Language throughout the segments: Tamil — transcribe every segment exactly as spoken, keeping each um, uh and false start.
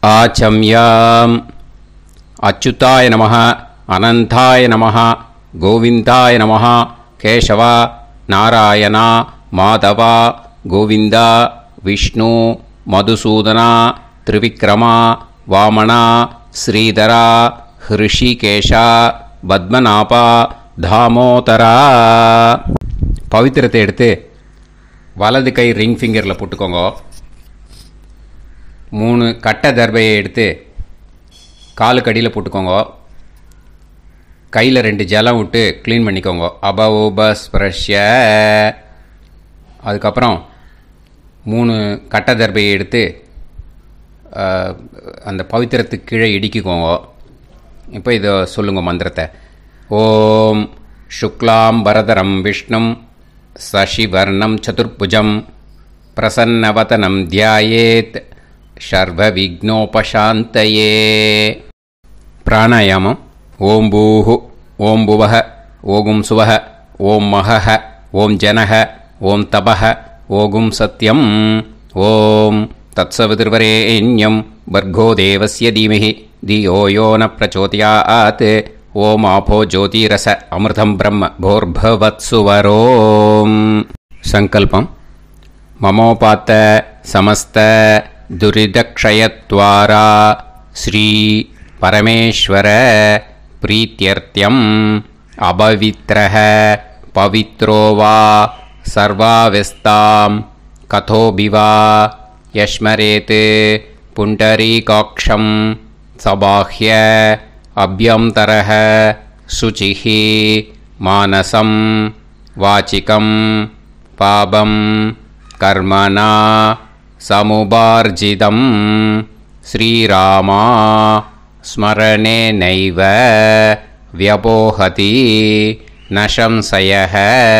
ஆச்சம்யாம். அச்சுதாய நமஹ, அனந்தாய நமஹ, கோவிந்தாய நமஹ, கேசவா, நாராயணா, மாதவா, கோவிந்தா, விஷ்ணு, மதுசூதனா, திரிவிக்ரமா, வாமனா, ஸ்ரீதரா, ஹிருஷிகேஷா, பத்மநாபா, தாமோதரா. பவித்திரத்தை எடுத்து வலது கை ரிங் ஃபிங்கரில் போட்டுக்கோங்க. மூணு கட்டை தர்பையை எடுத்து காலுக்கடியில் போட்டுக்கோங்க. கையில் ரெண்டு ஜலம் விட்டு க்ளீன் பண்ணிக்கோங்க. அபவோபஸ்பிரஷ்ய. அதுக்கப்புறம் மூணு கட்டை தர்பையை எடுத்து அந்த பவித்திரத்துக்கு கீழே இடிக்கிக்கோங்க. இப்போ இதை சொல்லுங்க மந்திரத்தை. ஓம் சுக்லாம் வரதரம் விஷ்ணும் சசிவர்ணம் சதுர்புஜம் பிரசன்னவதனம் தியாயேத் சர்வ விக்னோபசாந்தயே. பிராணாயாமம். ஓம் பூஹு, ஓம் புவஹ, ஓகும் சுவஹ, ஓம் மஹஹ, ஓம் ஜனஹ, ஓம் தபஹ, ஓகும் சத்யம். ஓம் தத்சவிதுர்வரேண்யம் வர்கோ தேவஸ்ய தீமஹி தியோ யோ ந பிரச்சோதயாத். ஓம் ஆபோ ஜோதிரச அமிர்தம் பிரம்ம போர்பவத்சுவரோம். சங்கல்பம். மமோபாத்த சமஸ்த துரிதக்ஷயத்வாரா ஸ்ரீ பரமேஸ்வர பிரீத்யர்த்தியம் அபவித்ரஹ பவித்ரோ வா சர்வாவஸ்தாம் கதோபிவா யஸ்மரேத் புண்டரீகாக்ஷம் சபாஹ்ய அப்யந்தரஹ சுசிஹ மானசம் வாசிகம் பாபம் கர்மணா சமுபார்ஜிதம் ஸ்ரீராமா ஸ்மரணேனைவ வ்யபோஹதி நசம்சயஹ.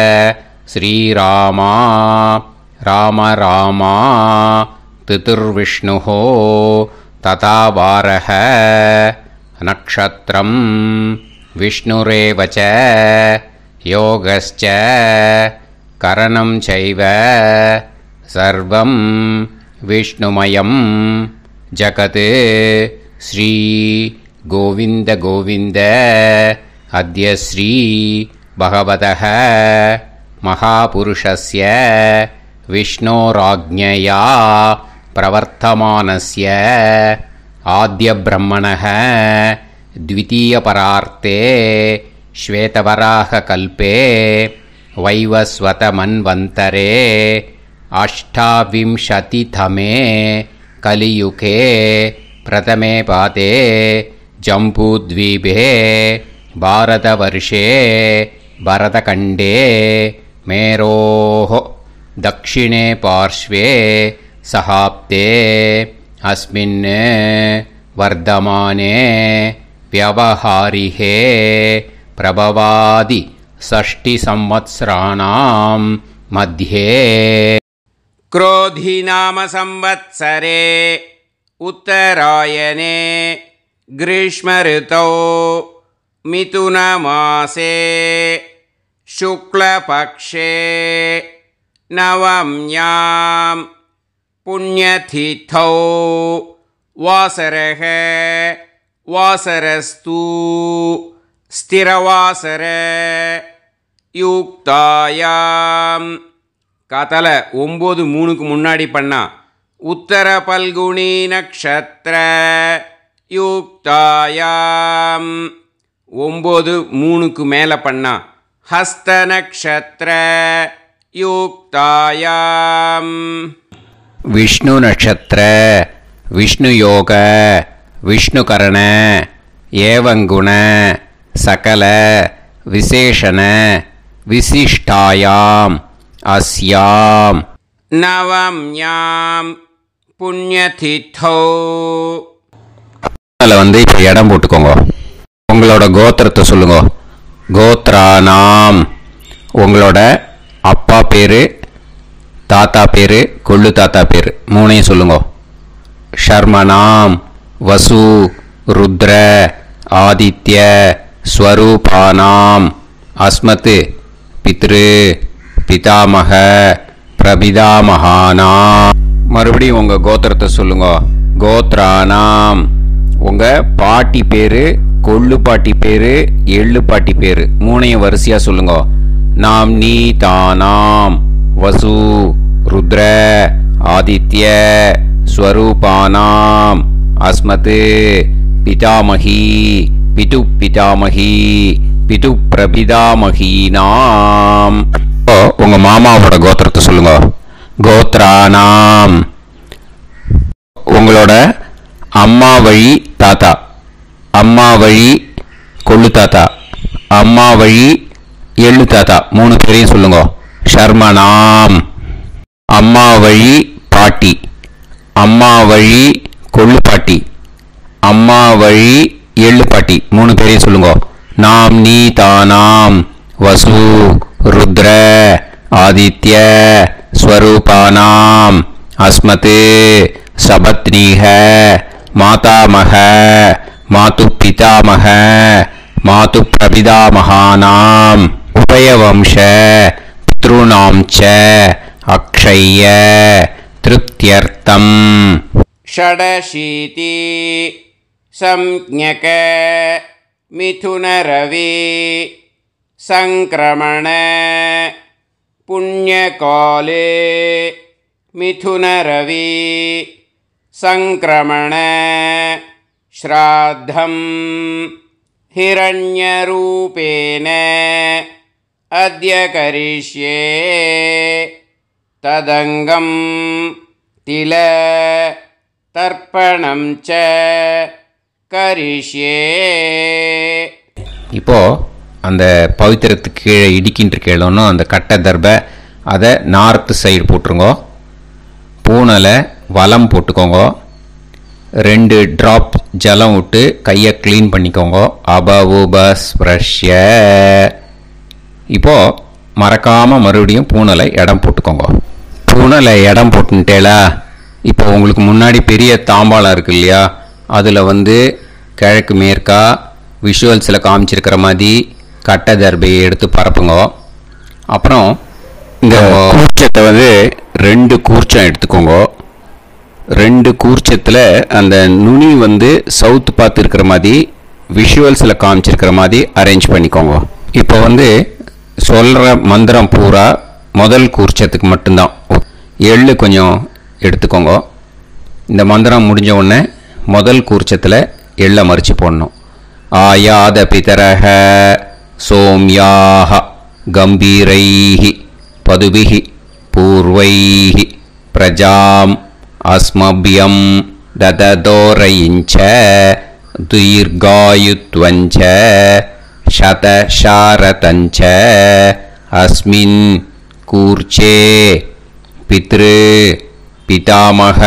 ஸ்ரீராமா ராம ராமா திதிர்விஷ்ணுஹ ததா வாரஹ. நக்ஷத்ரம் விஷ்ணுரேவச யோகஸ்ச கரணம் சைவ சர்வம் விஷ்ணுமயம் ஜகத். ஸ்ரீ கோவிந்த கோவிந்த அத்ய ஸ்ரீ பகவதः மகாபுருஷஸ்ய விஷ்ணோராஜ்ஞயா பிரவர்த்தமானஸ்ய ஆத்ய பிரம்மணः த்விதீயபரார்த்தே ஸ்வேதவராக கல்பே வைவஸ்வத மன்வந்தரே அஷ்டாவிம்சதிதமே கலியுகே பிரதமே பாதே ஜம்பூத்வீபே பாரதவர்ஷே பரதகண்டே மேரோः தக்ஷிணே பார்ஷ்வே சஹாப்தே அஸ்மின் வர்தமானே வியவஹாரிஹே பிரபவாதி ஷஷ்டி சம்வத்சராணாம் மத்யே. क्रोधी नाम संवत्सरे उत्तरायणे ग्रीष्म ऋतौ मिथुनमासे शुक्लपक्षे नवम्यां पुण्यतिथौ वासरः वासरस्तु स्थिरवासर யுக்தாயாம். கதலை ஒம்பது மூணுக்கு முன்னாடி பண்ணா உத்தர பல்குனி நக்ஷத்திர யுக்தாயாம். ஒம்பது மூணுக்கு மேலே பண்ணா ஹஸ்த நக்ஷத்திர யுக்தாயாம். விஷ்ணு நட்சத்திர விஷ்ணு யோக விஷ்ணுகரண ஏவங்குண சகல விசேஷண விசிஷ்டாயாம் அஸ்யாம் நவம்யாம் புண்ணியதிதோ. அதில் வந்து இப்போ இடம் போட்டுக்கோங்க. உங்களோட கோத்திரத்தை சொல்லுங்க. கோத்ரானாம். உங்களோட அப்பா பேர், தாத்தா பேர், கொள்ளு தாத்தா பேர் மூணையும் சொல்லுங்க. ஷர்மனாம் வசு ருத்ர ஆதித்ய ஸ்வரூபானாம் அஸ்மத் பித்ரு பிதாமக பிரபிதாமகானாம். மறுபடியும் உங்கள் கோத்திரத்தை சொல்லுங்க. கோத்ரானாம் உங்கள் பாட்டி பேர், கொள்ளு பாட்டி பேர், எள்ளு பாட்டி பேர் மூணையும் வரிசையாக சொல்லுங்க. நாம் நீ தானாம் வசு ருத்ர ஆதித்ய ஸ்வரூபானாம் அஸ்மத் பிதாமகி பிது பிதாமகி பிது பிரபிதாமகீனாம். உங்க மாமாவோட கோத்திரத்தை சொல்லுங்க. கோத்ரானாம் உங்களோட அம்மா வழி தாத்தா, அம்மா வழி கொள்ளு தாத்தா, அம்மா வழி எள்ளு தாத்தா மூணு பேரையும் சொல்லுங்க. ஷர்மனாம் அம்மா வழி பாட்டி, அம்மா வழி கொள்ளு பாட்டி, அம்மா வழி எள்ளு பாட்டி மூணு பேரையும் சொல்லுங்க. நாம் நீ தானாம் வசு ருத்ர ஆதித்ய ஸ்வரூபானாம் அஸ்மத் சபத்னீஹ மாதாமக மாது பிதாமக மாது பிரபிதாமகானாம் உபயவம்ச பித்ருணாம் ச அக்ஷய்ய திருப்தியர்த்தம். ஷடசீதி சம்ஞக மிதுனரவி சங்கிரமண புண்ணியகாலே மிதுனரவி சங்கிரமண ஸ்ராத்தம் ஹிரண்யரூபேன அத்ய கரிஷ்யே ததங்கம் தில தர்ப்பணம் ச கரிஷ்யே. இப்போ அந்த பவித்திரத்துக்கு கீழே இடிக்கின்ற கீழோன்னு அந்த கட்டை தர்பை அதை நார்த்து சைடு போட்டுருங்க. பூனலை வலம் போட்டுக்கோங்க. ரெண்டு ட்ராப் ஜலம் விட்டு கையை க்ளீன் பண்ணிக்கோங்க. அபவுபஸ்ப்ரஷ்ய. இப்போது மறக்காமல் மறுபடியும் பூனலை இடம் போட்டுக்கோங்க. பூனலை இடம் போட்டுட்டேலா. இப்போ உங்களுக்கு முன்னாடி பெரிய தாம்பாளம் இருக்கு இல்லையா, அதில் வந்து கிழக்கு மேற்கா விஷுவல்ஸில் காமிச்சிருக்கிற மாதிரி கட்டை தர்பையை எடுத்து பரப்புங்க. அப்புறம் இந்த கூர்ச்சத்தை வந்து ரெண்டு கூர்ச்சம் எடுத்துக்கோங்க. ரெண்டு கூர்ச்சத்தில் அந்த நுனி வந்து சவுத்து பார்த்து இருக்கிற மாதிரி விஷுவல்ஸில் காமிச்சிருக்கிற மாதிரி அரேஞ்ச் பண்ணிக்கோங்க. இப்போ வந்து சொல்கிற மந்திரம் பூரா முதல் கூர்ச்சத்துக்கு மட்டும்தான். எள்ளு கொஞ்சம் எடுத்துக்கோங்க. இந்த மந்திரம் முடிஞ்ச உடனே முதல் கூர்ச்சத்தில் எள்ளை மறித்து போடணும். ஆயாத பிதரஹ சோம்யாக கம்பீரைஹி பதுபிஹி பூர்வைஹி பிரஜாம் அஸ்மபியம் தததோரயிஞ்ச தீர்காயுத்வஞ்ச சதசாரதஞ்ச அஸ்மின் கூர்ச்சே பித்ரு பிதாமக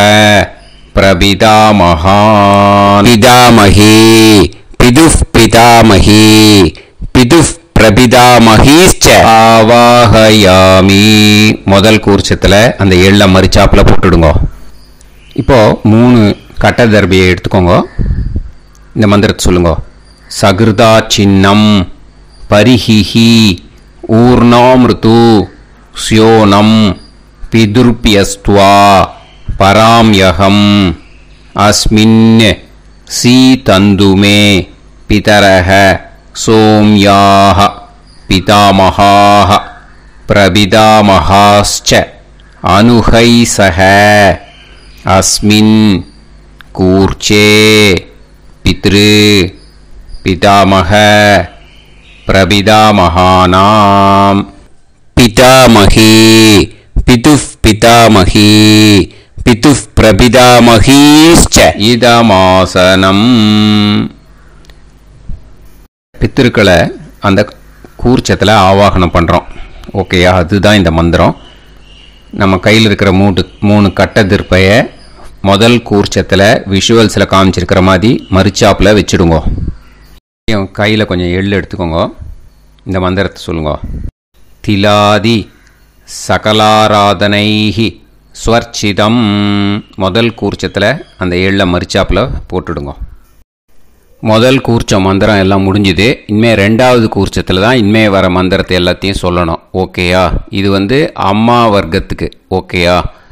பிரபிதாமகான் பிதாமகி பிதுஃப் பிதாமகி பிதுஃப் பிரபிதாமகீச்ச ஆவாஹயாமி. முதல் கூர்ச்சத்தில் அந்த எள்ளை மறிச்சாப்பில் போட்டுடுங்க. இப்போது மூணு கட்டை தர்பையை எடுத்துக்கோங்க. இந்த மந்திரத்தை சொல்லுங்க. சகிருதா சின்னம் பரிஹிஹி ஊர்ணாமிருது ஸ்யோனம் பிதுர்பியஸ்துவா பராம்யகம் அஸ்மின் சீதந்துமே பிதரஹ சோம்யாஹ பிதாமஹாஹ பிரபிதாமஹாஸ்ச அனுஹைசஹ அஸ்மின் கூர்ச்சே பித்ரு பிதாமஹ பிரபிதாமகானாம் பிதாமகி பிதுஃப் பிதாமகி பிதுஃப் பிரபிதாமகீஸ்ச இதமாசனம். பித்திருக்களை அந்த கூர்ச்சத்தில் ஆவாகனம் பண்ணுறோம். ஓகேயா, அதுதான் இந்த மந்திரம். நம்ம கையில் இருக்கிற மூணு மூணு கட்டை திருப்பையை முதல் கூர்ச்சத்தில் விஷுவல்ஸில் காமிச்சிருக்கிற மாதிரி மறிச்சாப்பில் வச்சுடுங்க. கையில் கொஞ்சம் எள்ளு எடுத்துக்கோங்க. இந்த மந்திரத்தை சொல்லுங்க. திலாதி சகலாராதனைஹி ஸ்வர்ச்சிதம். முதல் கூர்ச்சத்தில் அந்த எள்ளை மறிச்சாப்பில் போட்டுடுங்க. முதல் கூர்ச்சம் மந்திரம் எல்லாம் முடிஞ்சுது. இனிமேல் ரெண்டாவது கூர்ச்சத்தில் தான் இனிமேல் வர மந்திரத்தை எல்லாத்தையும் சொல்லணும். ஓகேயா, இது வந்து அம்மா வர்க்கத்துக்கு. ஓகேயா,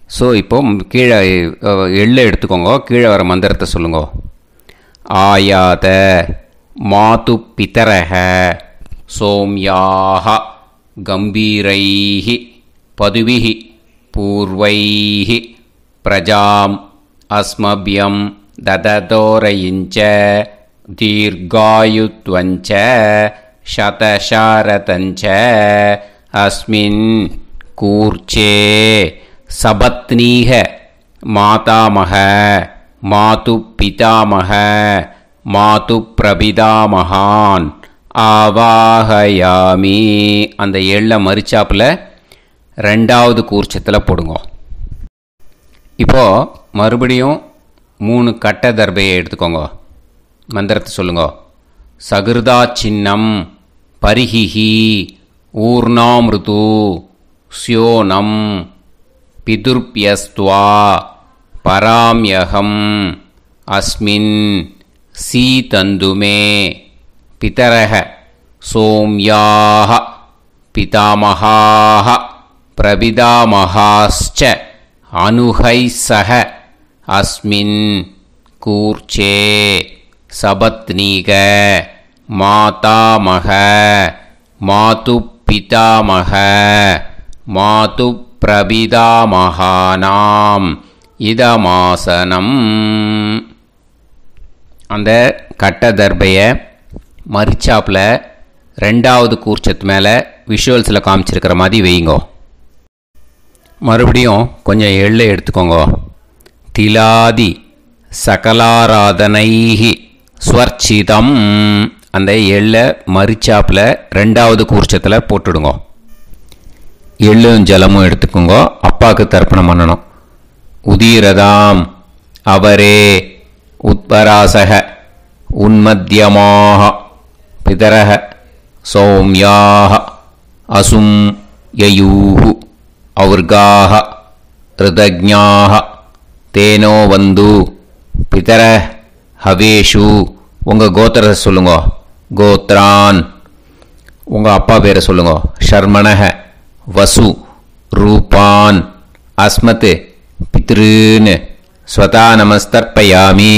ஸோ இப்போ கீழே எள்ளை எடுத்துக்கோங்க, கீழே வர மந்திரத்தை சொல்லுங்க. ஆயாத மாது பிதரஹ சோம்யாக கம்பீரைஹி பதுவிஹி பூர்வைஹி பிரஜாம் அஸ்மபியம் தததோரயிஞ்ச தீர்காயுத்வஞ்ச சதசாரதஞ்ச அஸ்மின் கூர்ச்சே சபத்னீஹ மாதாமஹ மாது பிதாமஹ மாது பிரபிதாமகான் ஆவாஹயாமி. அந்த எள்ளை மரிச்சாப்பில் ரெண்டாவது கூர்ச்சத்தில் போடுங்க. இப்போது மறுபடியும் மூணு கட்ட தர்பையை எடுத்துக்கோங்க. மந்திரத்தை சொல்லுங்க. சகிருதா சின்னம் பரிஹிஹி ஊர்ணாமிருது ஸ்யோனம் பிதுர்பியஸ்துவா பராம்யகம் அஸ்மின் சீதந்துமே பிதரஹ சோம்யாஹ பிதாமஹாஹ பிரபிதாமஹாஸ்ச அனுஹைசஹ அஸ்மின் கூர்ச்சே சபத்னீக மாதாமஹ மாது பிதாமஹ மாது பிரபிதாமகானாம் இதமாசனம். அந்த கட்ட தர்பையை மரிச்சாப்பில் ரெண்டாவது கூர்ச்சத்து மேலே விஷுவல்ஸில் காமிச்சிருக்கிற மாதிரி வைங்கோ. மறுபடியும் கொஞ்சம் எள்ளை எடுத்துக்கோங்க. திலாதி சகலாராதனைஹி ஸ்வர்ச்சிதம். அந்த எள்ளை மரிச்சாப்பில் ரெண்டாவது கூர்ச்சத்தில் போட்டுடுங்க. எள்ளும் ஜலமும் எடுத்துக்கோங்க. அப்பாவுக்கு தர்ப்பணம் பண்ணணும். உதீரதாம் அவரே உத்பராசக உன்மத்யமாக பிதரஹ சௌம்யாக அசும் யயூஹு அவுர்காஹ ரிதஜ்ஞாஹ தேனோ வந்து பிதர ஹவேஷு. உங்கள் கோத்திரத்தை சொல்லுங்க. கோத்ரான். உங்கள் அப்பா பேரை சொல்லுங்க. ஷர்மணஹ வசு ரூபான் அஸ்மத் பித்ருன்னு ஸ்வதா நமஸ்தர்ப்பயாமி.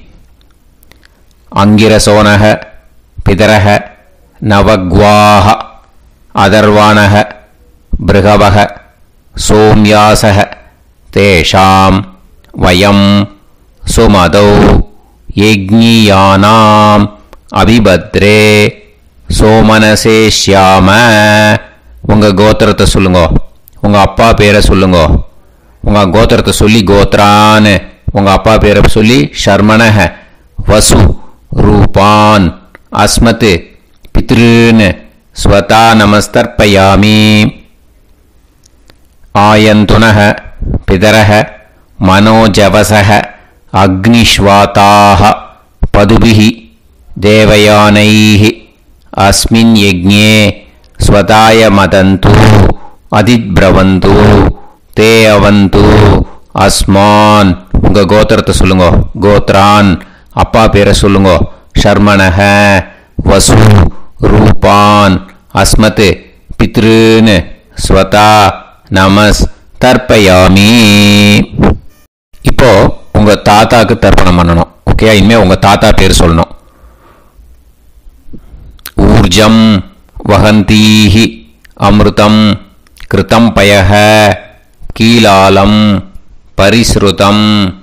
அங்கிரசோனஹ பிதரஹ நவக்வாஹ அதர்வாணஹ பிருகவஹ சோம்யாசஹ தேஷாம் வயம் சுமதௌ யஜ்ஞியானாம் அபிபத்ரே சோமனசேஷ்யாம. உங்கள் கோத்திரத்தை சொல்லுங்க. உங்கள் அப்பா பேரை சொல்லுங்க. உங்கள் கோத்திரத்தை சொல்லி கோத்ரான்னு உங்கள் அப்பா பேரை சொல்லி ஷர்மணஹ வசு ரூபான் அஸ்மத் பித்ருன்னு ஸ்வதா நமஸ்தர்ப்பயாமி. ஆயந்துனஹ பிதரஹ மனோஜவசஹ அக்னிஷ்வாதாஹ பதுபிஹி தேவயானைஹி அஸ்மின் யஜ்ஞே ஸ்வதாய மதந்து அதித்பிரவந்து தே அவது அஸ்மான். உங்கள் கோத்திரத்தை சொல்லுங்க. கோத்ரான். அப்பா பேரை சொல்லுங்க. ஷர்மணஹ வசு ரூபான் அஸ்மத் பித்ருன்னு ஸ்வதா நமஸ் தர்ப்பயாமி. இப்போ உங்கள் தாத்தாக்கு தர்ப்பணம் பண்ணணும். ஓகே, இனிமேல் உங்கள் தாத்தா பேர் சொல்லணும். ஊர்ஜம் வஹந்தீஹி அமிர்தம் கிருதம் பயஹ கீலாலம் பரிஸ்ருதம்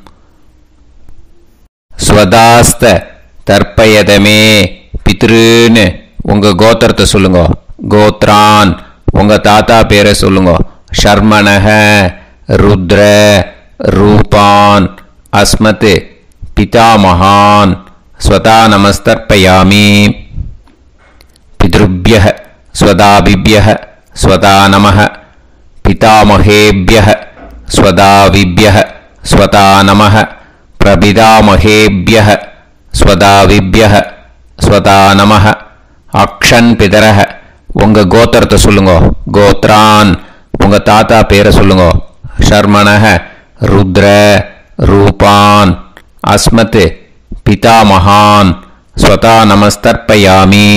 ஸ்வதாஸ்த தர்ப்பயதமே பித்ருன்னு உங்கள் கோத்திரத்தை சொல்லுங்க. கோத்ரான். உங்கள் தாத்தா பேரை சொல்லுங்க. ஷர்மணஹ ருத்ர ரூபான் அஸ்மத் பிதாமகான் ஸ்வதா நமஸ்தர்ப்பயாமி. பித்ருப்யஹ ஸ்வதாபிப்யஹ ஸ்வதா நமஹ பிதாமகேப்யஹ ஸ்வதாவிப்யஹ ஸ்வதா நமஹ பிரபிதாமகேப்யஹ ஸ்வதாவிப்யஹ ஸ்வதா நமஹ. அக்ஷன் பிதரஹ. உங்கள் கோத்திரத்தை சொல்லுங்க. கோத்ரான். உங்கள் தாத்தா பேரை சொல்லுங்க. ஷர்மணஹ ருத்ர ரூபான் அஸ்மத் பிதாமகான் ஸ்வதா நமஸ்தர்ப்பயாமி.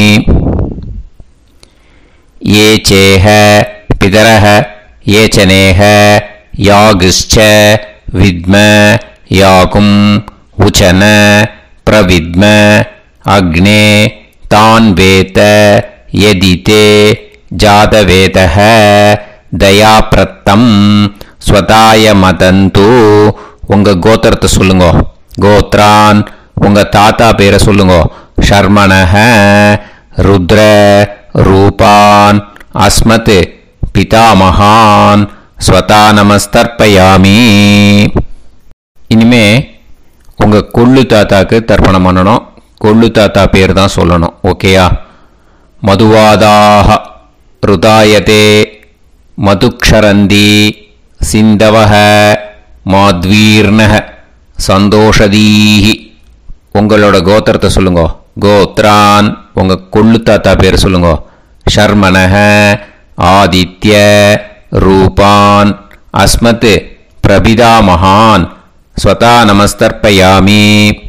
ये चेह पितरः ये चनेह யாகுஷ்ச வித்ம யாகும் உச்சன பிரவித்ம அக்னே தான் வேத யதிதே ஜாதவேதஹ தயாப்ரத்தம் ஸ்வதாய மதந்து. உங்கள் கோத்திரத்தை சொல்லுங்க. கோத்ரான் உங்கள் தாத்தா பேரை சொல்லுங்க. ஷர்மணஹ ருத்ர ரூபான் அஸ்மத் பிதாமகான் ஸ்வதா நமஸ்தர்ப்பயாமி. இனிமே உங்கள் கொள்ளு தாத்தாக்கு தர்ப்பணம் பண்ணணும். கொள்ளு தாத்தா பேர் தான் சொல்லணும். ஓகேயா? மதுவாதாக ருதாயதே மதுக்ஷரந்தி சிந்தவஹ மாத்வீர்ணஹ சந்தோஷதீஹி. உங்களோட கோத்திரத்தை சொல்லுங்க. கோத்ரான் உங்கள் கொள்ளு தாத்தா பேர் சொல்லுங்க. ஷர்மணஹ ஆதித்ய ரூபான் அஸ்மத் பிரபிதாமகான் ஸ்வதா நமஸ்தர்ப்பயாமி.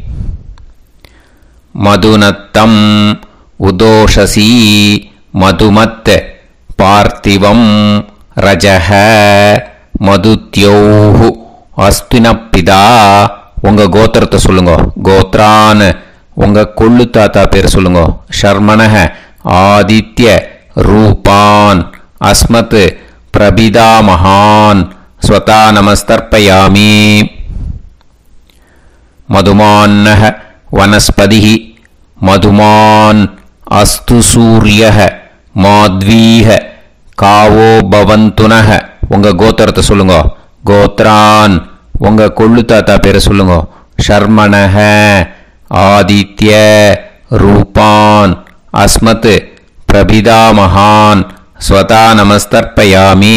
மதுநத்தம் உதோஷசி மதுமத் பார்த்திவம் ரஜஹ மதுத்யோஹு அஸ்தினப்பிதா. உங்கள் கோத்திரத்தை சொல்லுங்க. கோத்ரான் உங்கள் கொள்ளு தாத்தா பேர் சொல்லுங்க. ஷர்மணஹ ஆதித்ய ரூபான் அஸ்மத் பிரபிதாமகான் ஸ்வதா நமஸ்தர்ப்பயாமி. மதுமான்னஹ வனஸ்பதிஹி மதுமான் அஸ்து சூரியஹ மாத்வீஹ காவோ பவந்துனஹ. உங்கள் கோத்திரத்தை சொல்லுங்க. கோத்ரான் உங்கள் கொள்ளு தாத்தா பேரை சொல்லுங்க. ஷர்மணஹ ஆதித்ய ரூபான் அஸ்மத் பிரபிதாமகான் ஸ்வதா நமஸ்தர்ப்பயாமி.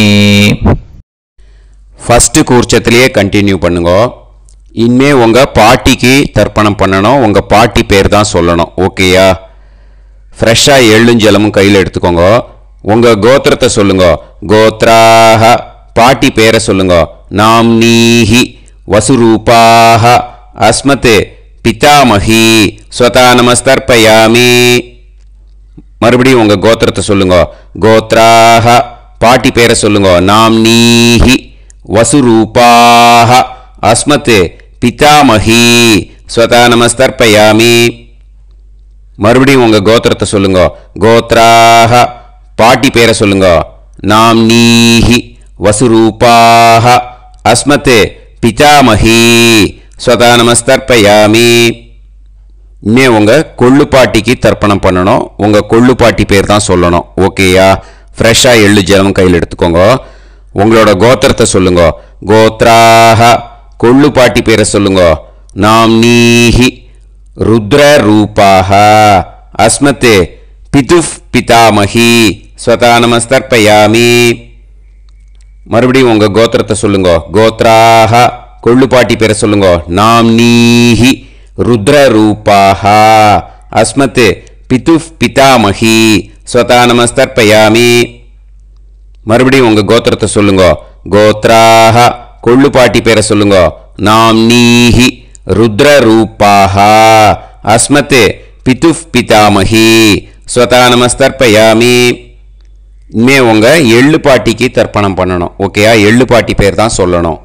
ஃபஸ்ட்டு கூர்ச்சத்திலேயே கண்டினியூ பண்ணுங்க. இனிமே உங்கள் பாட்டிக்கு தர்ப்பணம் பண்ணணும். உங்கள் பாட்டி பேர் தான் சொல்லணும். ஓகேயா? ஃப்ரெஷ்ஷாக எள்ளும் ஜலமும் கையில் எடுத்துக்கோங்க. உங்கள் கோத்திரத்தை சொல்லுங்க. கோத்ராஹ பாட்டி பேரை சொல்லுங்க. நாம்னீஹி வசுரூபாஹ அஸ்மத் பிதாமஹி ஸ்வதா நமஸ்தர்ப்பயாமி. மறுபடியும் உங்கள் கோத்திரத்தை சொல்லுங்க. கோத்ராஹ பாட்டி பேரை சொல்லுங்க. நாம்னீஹி வசுரூபாஹ அஸ்மத் பிதாமஹி ஸ்வதா நமஸ்தர்ப்பயாமி. மறுபடியும் உங்கள் கோத்திரத்தை சொல்லுங்க. கோத்ராஹ பாட்டி பேரை சொல்லுங்க. நாம்னீஹி வசுரூபாஹ அஸ்மத் பிதாமஹி ஸ்வதா நமஸ்தர்ப்பயாமி. இனிமே உங்கள் கொள்ளு பாட்டிக்கு தர்ப்பணம் பண்ணணும். உங்கள் கொள்ளு பாட்டி பேர் தான் சொல்லணும். ஓகேயா? ஃப்ரெஷ்ஷாக எள்ளு ஜலம் கையில் எடுத்துக்கோங்க. உங்களோட கோத்திரத்தை சொல்லுங்க. கோத்ராஹ கொள்ளு பாட்டி பேரை சொல்லுங்க. நாம்னீஹி ருத்ர ரூபாஹ அஸ்மத் பிதுஃப் பிதாமஹி ஸ்வதா நமஸ்தர்ப்பயாமி. மறுபடியும் உங்கள் கோத்திரத்தை சொல்லுங்க. கோத்ராஹ கொள்ளு பாட்டி பேரை சொல்லுங்க. நாம்னீஹி ருத்ர ரூபாஹ அஸ்மத் பிதுஃப் பிதாமஹி ஸ்வதா நமஸ்தர்ப்பயாமி. மறுபடியும் உங்கள் கோத்திரத்தை சொல்லுங்க. கோத்ராஹ கொள்ளு பாட்டி பேரை சொல்லுங்க. நாம்னீஹி ருத்ர ரூபாஹ அஸ்மத் பிதுஃப் பிதாமஹி ஸ்வதா நமஸ்தர்ப்பயாமி. இனிமே உங்கள் எள்ளு பாட்டிக்கு தர்ப்பணம் பண்ணணும். ஓகேயா? எள்ளு பாட்டி பேர் தான் சொல்லணும்.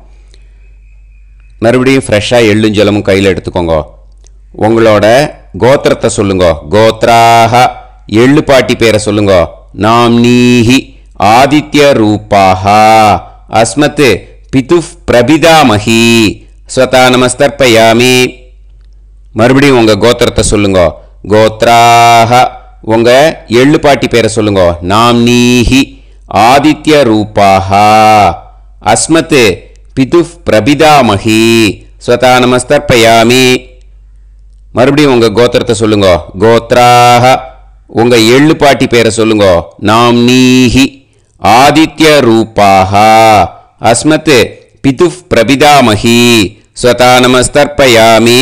மறுபடியும் ஃப்ரெஷ்ஷாக எள்ளும் ஜலமும் கையில் எடுத்துக்கோங்க. உங்களோட கோத்திரத்தை சொல்லுங்க. கோத்ராஹ எள்ளு பாட்டி பேரை சொல்லுங்க. நாம்னீஹி ஆதித்ய ரூபாஹ அஸ்மத் பிதுஃப் பிரபிதாமஹி ஸ்வதா நமஸ்தர்ப்பயாமி. மறுபடியும் உங்கள் கோத்திரத்தை சொல்லுங்க. கோத்ராஹ உங்கள் எள்ளு பாட்டி பேரை சொல்லுங்க. நாம்னீஹி ஆதித்ய ரூபாஹ அஸ்மத் பிதுஃப் பிரபிதாமஹி ஸ்வதா நமஸ்தர்ப்பயாமி. மறுபடியும் உங்கள் கோத்திரத்தை சொல்லுங்க. கோத்ராஹ உங்கள் எள்ளு பாட்டி பேரை சொல்லுங்க. நாம்னீஹி ஆதித்ய ரூபாஹ அஸ்மத் பிதுஃப் பிரபிதாமஹி ஸ்வதா நமஸ்தர்ப்பயாமி.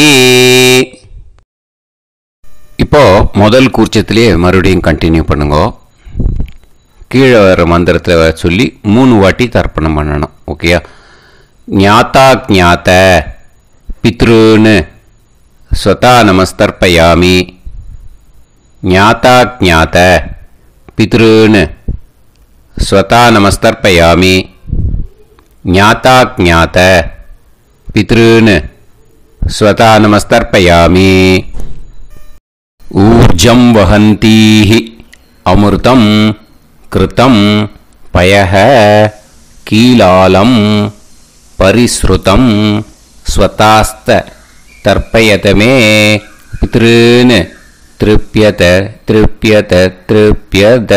இப்போ முதல் கூர்ச்சத்திலே மறுபடியும் கண்டினியூ பண்ணுங்க. கீழே வர மந்திரத்தில் சொல்லி மூணு வாட்டி தர்ப்பணம் பண்ணணும். ஓகேயா? ஞாத்தா ஞாத்த பித்ருன்னு ஸ்வதா நமஸ்தர்ப்பயாமி. ஞாத்தா ஞாத்த பித்ருன்னு ஸ்வதா நமஸ்தர்ப்பயாமி. ஞாதா ஞாத பித்ருன் ஸ்வதா நமஸ்தர்ப்பயாமி. ஊர்ஜம் வஹந்தீஹி அமிர்தம் கிருதம் பயஹ கீலாலம் பரிஸ்ருதம் ஸ்வதாஸ்த தர்ப்பயதமே பித்ருன் திருப்யத திருப்யத திருப்யத.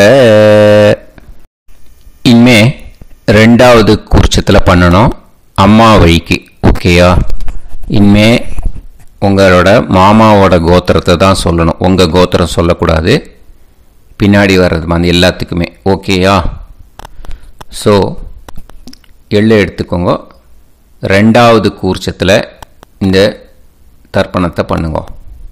இனிமே ரெண்டாவது கூர்ச்சத்தில் பண்ணணும் அம்மா வழிக்கு. ஓகேயா? இனிமே உங்களோட மாமாவோட கோத்திரத்தை தான் சொல்லணும், உங்கள் கோத்திரம் சொல்லக்கூடாது. பின்னாடி வர்றது மாதிரி எல்லாத்துக்குமே. ஓகேயா? ஸோ எள்ளு எடுத்துக்கோங்க. ரெண்டாவது கூர்ச்சத்தில் இந்த தர்ப்பணத்தை பண்ணுங்க.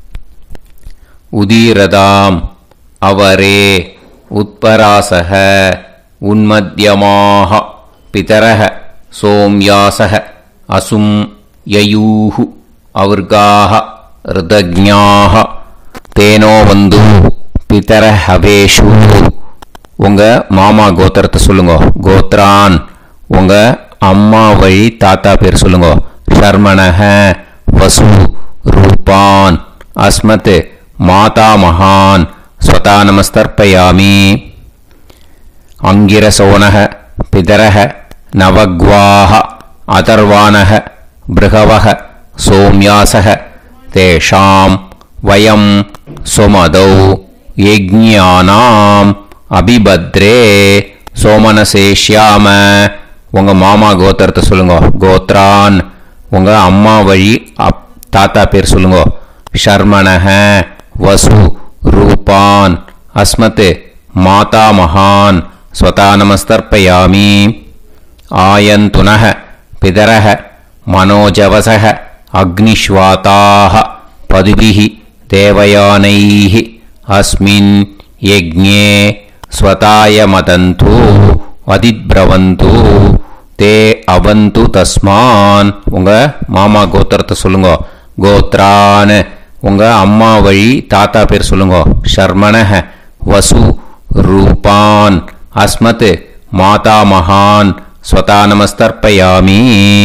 உதீரதாம் அவரே உத்பராசக உன்மத்யமாக பிதரக சோம்யாசக அசும் யயூஹு அவர்காக ருதஜ்ஞாக தேனோ வந்து பிதர ஹவேஷு. உங்கள் மாமா கோத்திரத்தை சொல்லுங்க. கோத்ரான் உங்கள் அம்மா வழி தாத்தா பேர் சொல்லுங்க. ஷர்மணஹ வசு ரூபான் அஸ்மத் மாதா மகான் ஸ்வதா நமஸ்தர்ப்பயாமி. அங்கிரசோனஹ பிதரஹ நவக்வாஹ அதர்வானஹ பிருகவஹ சோம்யாசஹ தேஷாம் வயம் சுமதௌ யஜ்ஞானாம் அபிபத்ரே சோமனசேஷ்யாம. உங்கள் மாமா கோத்திரத்தை சொல்லுங்க. கோத்ரான் உங்கள் அம்மா வழி அப் தாத்தா பேர் சொல்லுங்க. ஷர்மணஹ வசு ரூபான் அஸ்மத் மாதா மகான் ஸ்வதா நமஸ்தர்ப்பயாமி. ஆயந்துனஹ பிதரஹ மனோஜவசஹ அக்னிஷ்வாதாஹ பதுபிஹி தேவயானைஹி அஸ்மின் யஜ்ஞே ஸ்வதாய மதந்து அதித்பிரவந்து தே அவந்து தஸ்மான். உங்கள் மாமா கோத்திரத்தை சொல்லுங்க. கோத்ரான் உங்கள் அம்மா வழி தாத்தா பேர் சொல்லுங்க. ஷர்மணஹ வசு ரூபான் அஸ்மத் மாதா மகான் ஸ்வதா நமஸ்தர்ப்பயாமி.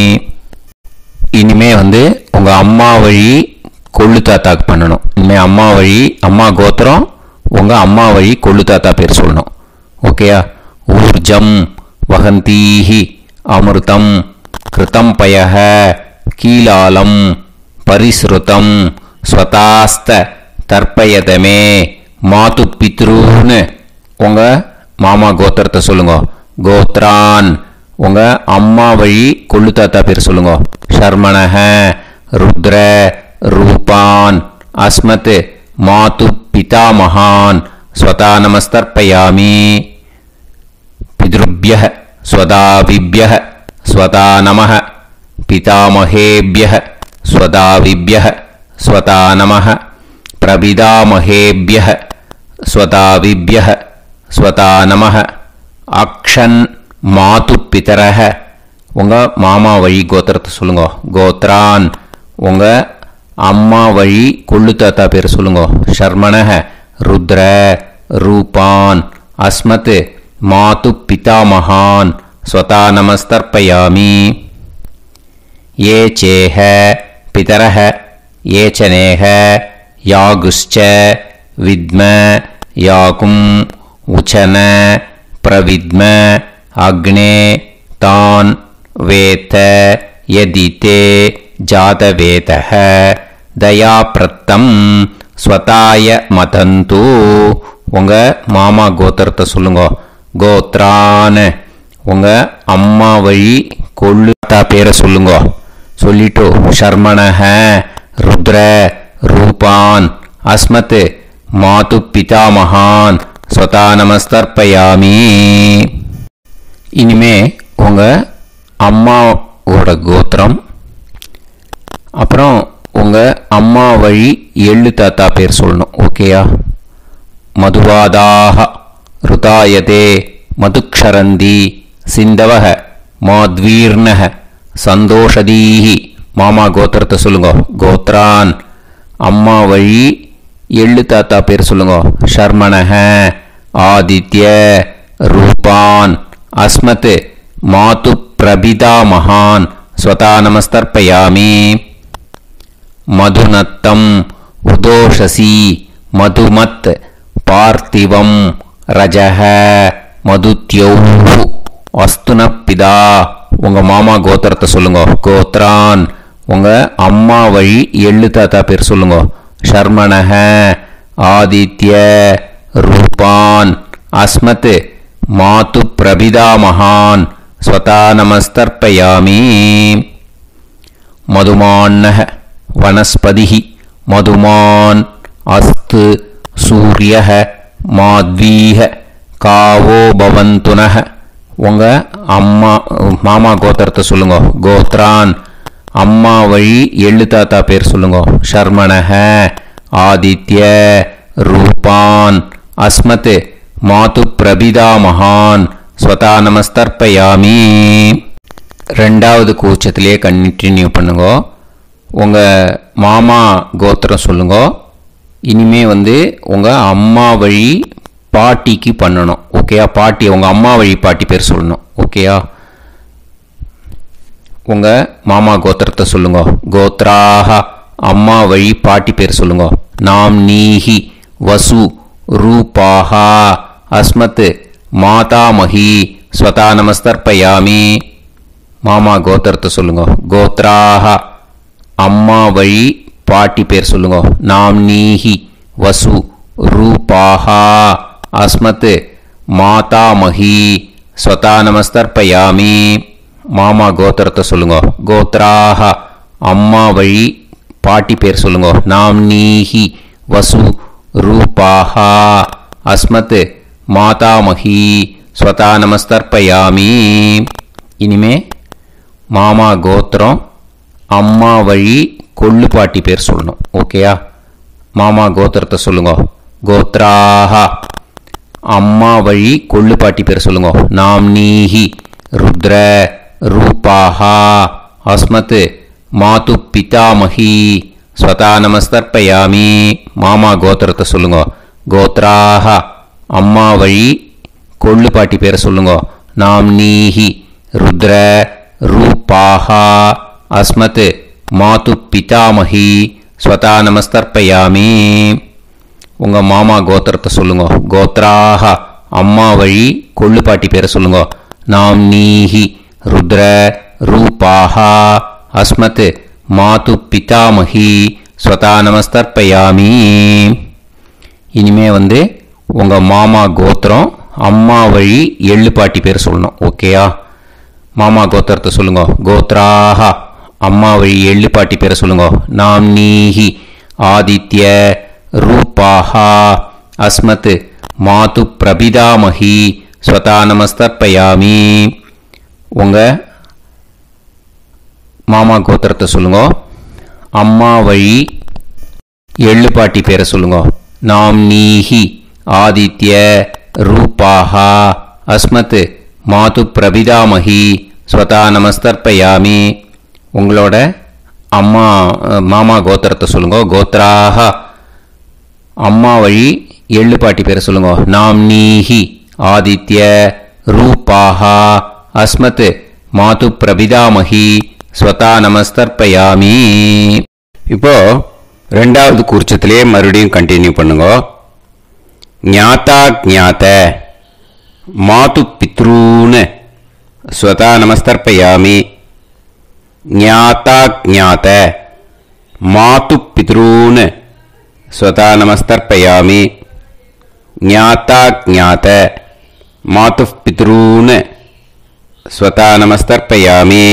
இனிமே வந்து உங்கள் அம்மா வழி கொள்ளு தாத்தாக்கு பண்ணணும். இனிமேல் அம்மா வழி அம்மா கோத்திரம் உங்கள் அம்மா வழி கொள்ளு தாத்தா பேர் சொல்லணும். ஓகேயா? ஊர்ஜம் வஹந்தீஹி அமிர்தம் கிருதம் பயஹ கீலாலம் பரிஸ்ருதம் ஸ்வதாஸ்த தர்ப்பயதமே மாது பித்ருன்னு உங்கள் மாமா கோத்திரத்தை சொல்லுங்க. கோத்ரான் உங்கள் அம்மா வழி கொள்ளு தாத்தா பேர் சொல்லுங்க. ஷர்மணஹ ருத்ர ரூபான் அஸ்மத் மாது பிதா மகான் ஸ்வதா நமஸ்தர்ப்பயாமி. பித்ருப்யஹ ஸ்வதாவிப்யஹ ஸ்வதா நமஹ பிதாமஹேப்யஹ ஸ்வதாவிப்யஹ ஸ்வதா நமஹ பிரபிதாமஹேப்யஹ ஸ்வதாவிப்யஹ ஸ்வதா நமஹ. அக்ஷன் மாது பிதரஹ உங்கள் மாமா வழி கோத்திரத்தை சொல்லுங்க. கோத்ரான் உங்கள் அம்மா வழி கொள்ளு தாத்தா பேர் சொல்லுங்க. ஷர்மணஹ ருத்ர ரூபான் அஸ்மத் மாது பிதா மகான் ஸ்வதா நமஸ்தர்ப்பயாமி. ஏ சேஹ பிதரஹ ஏச்சனேஹ யாகுஷ்ச வித்ம யாகும் உச்சன பிரவித்ம அக்னே தான் வேத யதிதே ஜாதவேதஹ தயாப்ரத்தம் ஸ்வதாய மதந்து. உங்கள் மாமா கோத்திரத்தை சொல்லுங்க. கோத்ரான் உங்கள் அம்மா வழி கொள்ளு தாத்தா பேரை சொல்லுங்க. சொல்லிட்டு ஷர்மணஹ ருத்ர ரூபான் அஸ்மத் மாது பிதா மகான் ஸ்வதா நமஸ்தர்ப்பயாமி. இனிமே உங்கள் அம்மாவோட கோத்திரம் அப்புறம் உங்கள் அம்மா வழி எள்ளு தாத்தா பேர் சொல்லணும். ஓகேயா? மதுவாதாக ருதாயதே மதுக்ஷரந்தி சிந்தவக மாத்வீர்ணக சந்தோஷதீஹி. மாமா கோத்திரத்தை சொல்லுங்க. கோத்ரான் அம்மா வழி எள்ளு தாத்தா பேர் சொல்லுங்க. ஷர்மணஹ ஆதித்ய ரூபான் அஸ்மத் மாது பிரபிதாமகான் ஸ்வதா நமஸ்தர்ப்பயாமி. மதுநத்தம் உதோஷசி மதுமத் பார்த்திவம் ரஜஹ மதுத்யௌ அஸ்துனப்பிதா. உங்கள் மாமா கோத்திரத்தை சொல்லுங்க. கோத்ரான் உங்கள் அம்மா வழி எள்ளு தாத்தா பேர் சொல்லுங்க. ஷர்மணஹ ஆதித்ய ரூபான் அஸ்மத் மாது பிரபிதாமகான் ஸ்வதா நமஸ்தர்ப்பயாமி. மதுமான்னஹ வனஸ்பதிஹி மதுமான் அஸ்து சூரியஹ மாத்வீஹ காவோ பவந்துனஹ. உங்கள் அம்மா மாமா கோத்திரத்தை சொல்லுங்க. கோத்ரான் அம்மா வழி எள்ளு தாத்தா பேர் சொல்லுங்க. ஷர்மணஹ ஆதித்ய ரூபான் அஸ்மத் மாது பிரபிதாமகான் ஸ்வதா நமஸ்தர்ப்பயாமி. ரெண்டாவது கூச்சத்திலே கண்டினியூ பண்ணுங்க. உங்கள் மாமா கோத்திரம் சொல்லுங்க. இனிமே வந்து உங்கள் அம்மா வழி பாட்டிக்கு பண்ணணும். ஓகேயா? பாட்டி உங்கள் அம்மா வழி பாட்டி பேர் சொல்லணும். ஓகேயா? உங்கள் மாமா கோத்திரத்தை சொல்லுங்க. கோத்ராஹ அம்மா வழி பாட்டி பேர் சொல்லுங்க. நாம் நீஹி வசு ரூபாஹா அஸ்மத் மாதாமஹி ஸ்வதா நமஸ்தர்ப்பயாமி. மாமா கோத்திரத்தை சொல்லுங்க. கோத்ராஹ அம்மா வழி பாட்டி பேர் சொல்லுங்க. நாம் நீஹி வசு ரூபாஹா அஸ்மத் மாதாமஹி ஸ்வதா நமஸ்தர்ப்பயாமி. மாமா கோத்திரத்தை சொல்லுங்க. கோத்ராஹ அம்மா வழி பாட்டி பேர் சொல்லுங்க. நாம் நீஹி வசு ரூபாஹா அஸ்மத் மாதாமஹி ஸ்வதா நமஸ்தர்ப்பயாமி. இனிமே மாமா கோத்திரம் அம்மா வழி கொள்ளு பாட்டி பேர் சொல்லணும். ஓகேயா? மாமா கோத்திரத்தை சொல்லுங்க. கோத்ராஹ அம்மா வழி கொள்ளு பாட்டி பேர் சொல்லுங்க. நாம் நீஹி ருத்ர ரூபாஹா அஸ்மத் மாது பிதாமஹி ஸ்வதா நமஸ்தர்ப்பயாமி. மாமா கோத்திரத்தை சொல்லுங்க. கோத்ராஹ அம்மா வழி கொள்ளு பாட்டி பேரை சொல்லுங்க. நாம் நீஹி ருத்ர ரூபாஹா அஸ்மத் மாது பிதாமஹி ஸ்வதா நமஸ்தர்ப்பயாமி. உங்கள் மாமா கோத்திரத்தை சொல்லுங்க. கோத்ராஹ அம்மா வழி கொள்ளு பாட்டி பேரை சொல்லுங்க. நாம் நீஹி ருத்ர ரூபாஹா அஸ்மத் மாது பிதாமஹி ஸ்வதா நமஸ்தர்ப்பயாமி. இனிமே வந்து உங்கள் மாமா கோத்திரம் அம்மா வழி எள்ளு பாட்டி பேர் சொல்லணும். ஓகேயா? மாமா கோத்திரத்தை சொல்லுங்க. கோத்ராஹ அம்மா வழி எள்ளு பாட்டி பேரை சொல்லுங்க. நாம் நீஹி ஆதித்ய ரூபாஹா அஸ்மத் மாது பிரபிதாமஹி ஸ்வதா நமஸ்தர்ப்பயாமி. உங்கள் மாமா கோத்திரத்தை சொல்லுங்க. அம்மா வழி எள்ளு பாட்டி பேரை சொல்லுங்க. நாம் நீஹி ஆதித்ய ரூபாஹா அஸ்மத் மாது பிரபிதாமஹி ஸ்வதா நமஸ்தர்ப்பயாமி. உங்களோட அம்மா மாமா கோத்திரத்தை சொல்லுங்க. கோத்ராஹ அம்மா வழி எள்ளு பாட்டி பேரை சொல்லுங்க. நாம் நீஹி ஆதித்ய ரூபாஹா அஸ்மத் மாது பிரபிதாமஹி ஸ்வதா நமஸ்தர்ப்பயாமி. இப்போ ரெண்டாவது கூர்ச்சத்திலே மறுபடியும் கண்டினியூ பண்ணுங்க. ஞாதா ஞாத மாது பித்ரூன் ஸ்வதா நமஸ்தர்ப்பயாமி. ஞாதா ஞாத மாது பித்ரூன் ஸ்வதா நமஸ்தர்ப்பயாமி. ஞாதா ஞாத மாது பித்ரூன் ஸ்வதா நமஸ்தர்ப்பயாமி.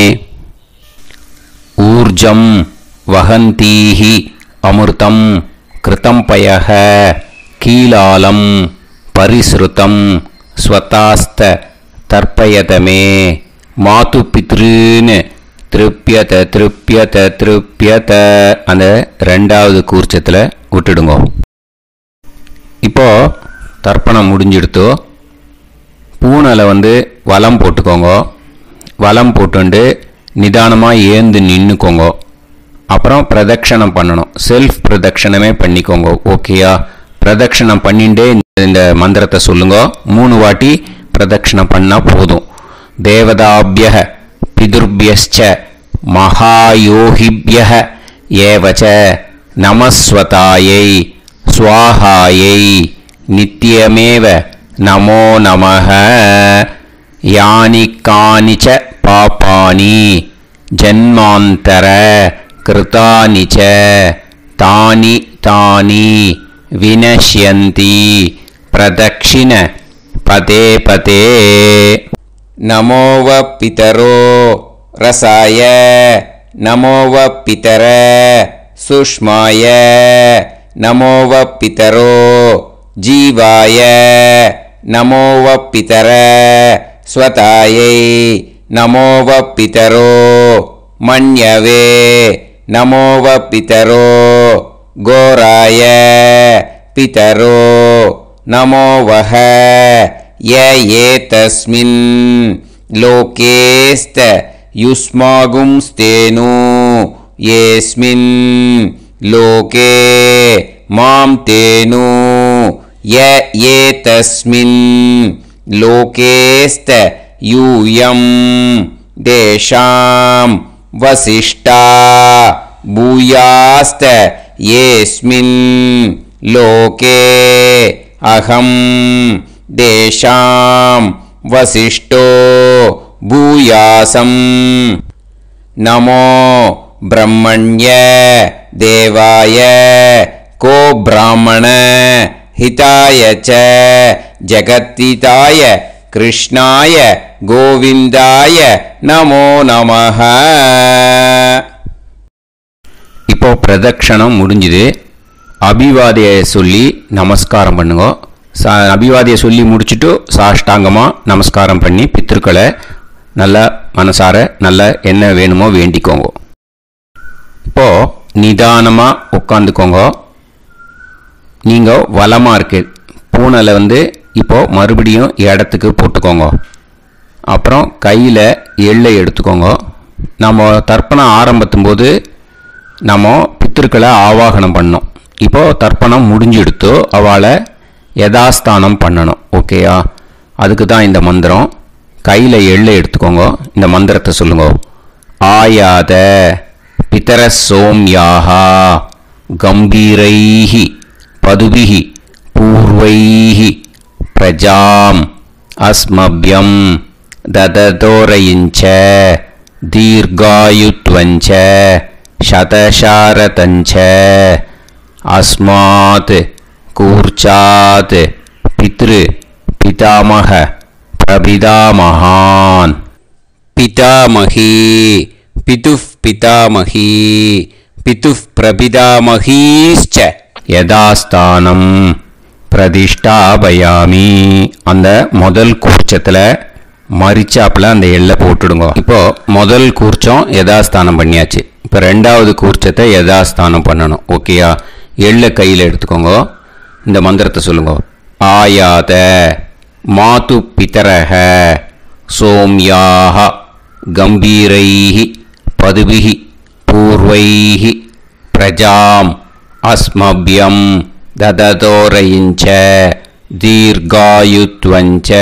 ஊர்ஜம் வஹந்தீஹி அமிர்தம் கிருதம் பயஹ கீலாலம் பரிஸ்ருதம் ஸ்வதாஸ்த தர்ப்பயதமே மாது பித்ருன்னு திருப்பியத திருப்பியத திருப்பியத அந்த ரெண்டாவது கூர்ச்சத்தில் விட்டுடுங்க. இப்போ தர்ப்பணம் முடிஞ்சிடுத்தோ பூனலை வந்து வலம் போட்டுக்கோங்க. வலம் போட்டுண்டு நிதானமாக ஏந்து நின்றுக்கோங்க. அப்புறம் பிரதட்சணம் பண்ணணும். செல்ஃப் பிரதட்சணமே பண்ணிக்கோங்க. ஓகேயா? பிரதட்சணம் பண்ணிண்டே இந்த மந்திரத்தை சொல்லுங்க. மூணு வாட்டி பிரதட்சணம் பண்ணால் போதும். தேவதாபிய பிதுர்பியஸ்ச மகாயோகிப்யஹ ஏவச நமஸ்வதாயை ஸ்வாஹாயை நித்யமேவ நமோ நமஹ. யானி கானிச்ச பாபானி ஜன்மாந்தர கிருதானி ச தானி தானி வினஷ்யந்தி பிரதக்ஷிண பதே பதே. நமோவ பிதரோ ரசாய நமோவ பிதர சுஷ்மாய நமோவ பிதரோ ஜீவாய நமோவ பிதர ஸ்வதாயை நமோவ பிதரோ மன்யவே நமோவ பிதரோ கோராய பிதரோ நமோவஹ. ய ஏதஸ்மின் லோகேஸ்த யுஸ்மாகும்ஸ்தேனு ஏஸ்மின் லோகே மாம் தேனு. ய ஏதஸ்மின் லோகேஸ்த யூயம் தேஷாம் வசிஷ்டா பூயாஸ்த ஏஸ்மின் லோகே அகம் தேஷாம் வசிஷ்டோ பூயாசம். நமோ பிரம்மண்ய தேவாய கோ பிராமண ஹிதாய ச ஜகத்திதாய கிருஷ்ணாய கோவிந்தாய நமோ நமஹ. இப்போ பிரதக்ஷணம் முடிஞ்சுது. அபிவாதியை சொல்லி நமஸ்காரம் பண்ணுங்க. சா அபிவாதியை சொல்லி முடிச்சுட்டு சாஷ்டாங்கமாக நமஸ்காரம் பண்ணி பித்திருக்களை நல்லா மனசார நல்லா என்ன வேணுமோ வேண்டிக்கோங்க. இப்போது நிதானமாக உட்காந்துக்கோங்க. நீங்கள் வலமாக இருக்கு பூனையில் வந்து இப்போது மறுபடியும் இடத்துக்கு போட்டுக்கோங்க. அப்புறம் கையில் எள்ளை எடுத்துக்கோங்க. நம்ம தர்ப்பணம் ஆரம்பித்தும் போது நம்ம பித்திருக்களை ஆவாகனம் பண்ணோம். இப்போது தர்ப்பணம் முடிஞ்செடுத்து அவளை யதாஸ்தானம் பண்ணணும். ஓகேயா? அதுக்கு தான் இந்த மந்திரம். கையில் எள்ளை எடுத்துக்கோங்க. இந்த மந்திரத்தை சொல்லுங்க. ஆயாத பிதர சோம்யாஹா கம்பீரைஹி பதுபிஹி பூர்வைஹி பிரஜாம் அஸ்மப்யம் தததோரயிஞ்ச தீர்காயுத்வஞ்ச சதசாரதஞ்ச அஸ்மாத் கூர்ச்சாத் பித்ரு பிதாமக பிரபிதாமகான். பிதாமகி பிதுஃப் பிதாமகி பிதுஃப் பிரபிதாமகீஸ்ச யதாஸ்தானம் பிரதிஷ்டாபயாமி. அந்த முதல் கூர்ச்சத்தில் மரிச்சாப்பில் அந்த எல்லை போட்டுடுங்க. இப்போது முதல் கூர்ச்சம் யதாஸ்தானம் பண்ணியாச்சு. இப்போ ரெண்டாவது கூர்ச்சத்தை யதாஸ்தானம் பண்ணணும். ஓகேயா? எள்ளை கையில் எடுத்துக்கோங்க. இந்த மந்திரத்தை சொல்லுங்க. ஆயாத மாது பிதரஹ சோம்யாக கம்பீரைஹி பதுபிஹி பூர்வைஹி பிரஜாம் அஸ்மப்யம் தததோரயிஞ்ச தீர்காயுத்வஞ்ச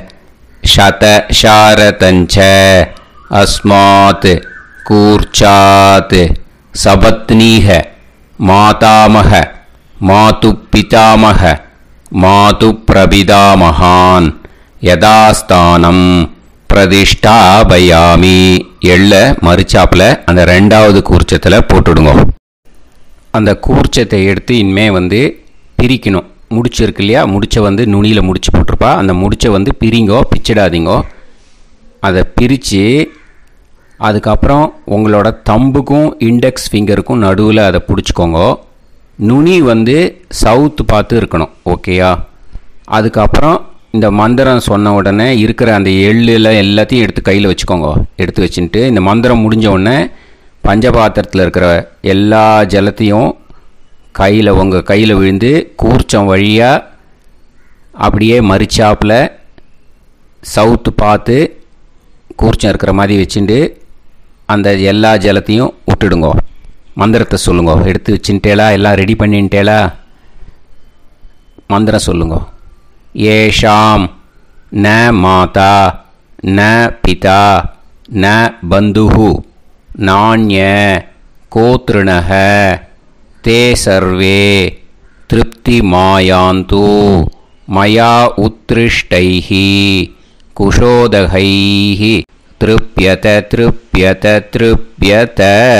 சதசாரதஞ்ச அஸ்மாத் கூர்ச்சாத் சபத்னீஹ மாதாமக மாது பிதாமக மாது பிரபிதாமகான் யதாஸ்தானம் பிரதிஷ்டாபயாமி. எள்ள மரிச்சாப்பில் அந்த ரெண்டாவது கூர்ச்சத்தில் போட்டுடுங்க. அந்த கூர்ச்சத்தை எடுத்து இனிமே வந்து பிரிக்கணும். முடிச்சிருக்கு இல்லையா? முடிச்சை வந்து நுனியில் முடிச்சு போட்டிருப்பா. அந்த முடிச்சை வந்து பிரிங்கோ, பிச்சிடாதீங்கோ. அதை பிரித்து அதுக்கப்புறம் உங்களோட தம்புக்கும் இண்டெக்ஸ் ஃபிங்கருக்கும் நடுவில் அதை பிடிச்சிக்கோங்க. நுனி வந்து சவுத்து பார்த்து இருக்கணும். ஓகேயா? அதுக்கப்புறம் இந்த மந்திரம் சொன்ன உடனே இருக்கிற அந்த எள்ளில் எல்லாத்தையும் எடுத்து கையில் வச்சுக்கோங்க. எடுத்து வச்சுட்டு இந்த மந்திரம் முடிஞ்ச உடனே பஞ்சபாத்திரத்தில் இருக்கிற எல்லா ஜலத்தையும் கையில் உங்கள் கையில் விழுந்து கூர்ச்சம் வழியாக அப்படியே மரிச்சாப்பில் சவுத்து பார்த்து கூர்ச்சம் இருக்கிற மாதிரி வச்சுட்டு அந்த எல்லா ஜலத்தையும் விட்டுடுங்க. மந்திரத்தை சொல்லுங்க. எடுத்து வச்சுட்டேலா? எல்லாம் ரெடி பண்ணிட்டேலா? மந்திரம் சொல்லுங்க. ஏஷாம் ந மாதா ந பிதா ந பந்துஹு நாண்ய கோத்ருணஹ தே சர்வே திருப்திமாயாந்து மயா உத்ருஷ்டைஹி குஷோதகைஹி திருப்யத திருப்யத திருப்யத.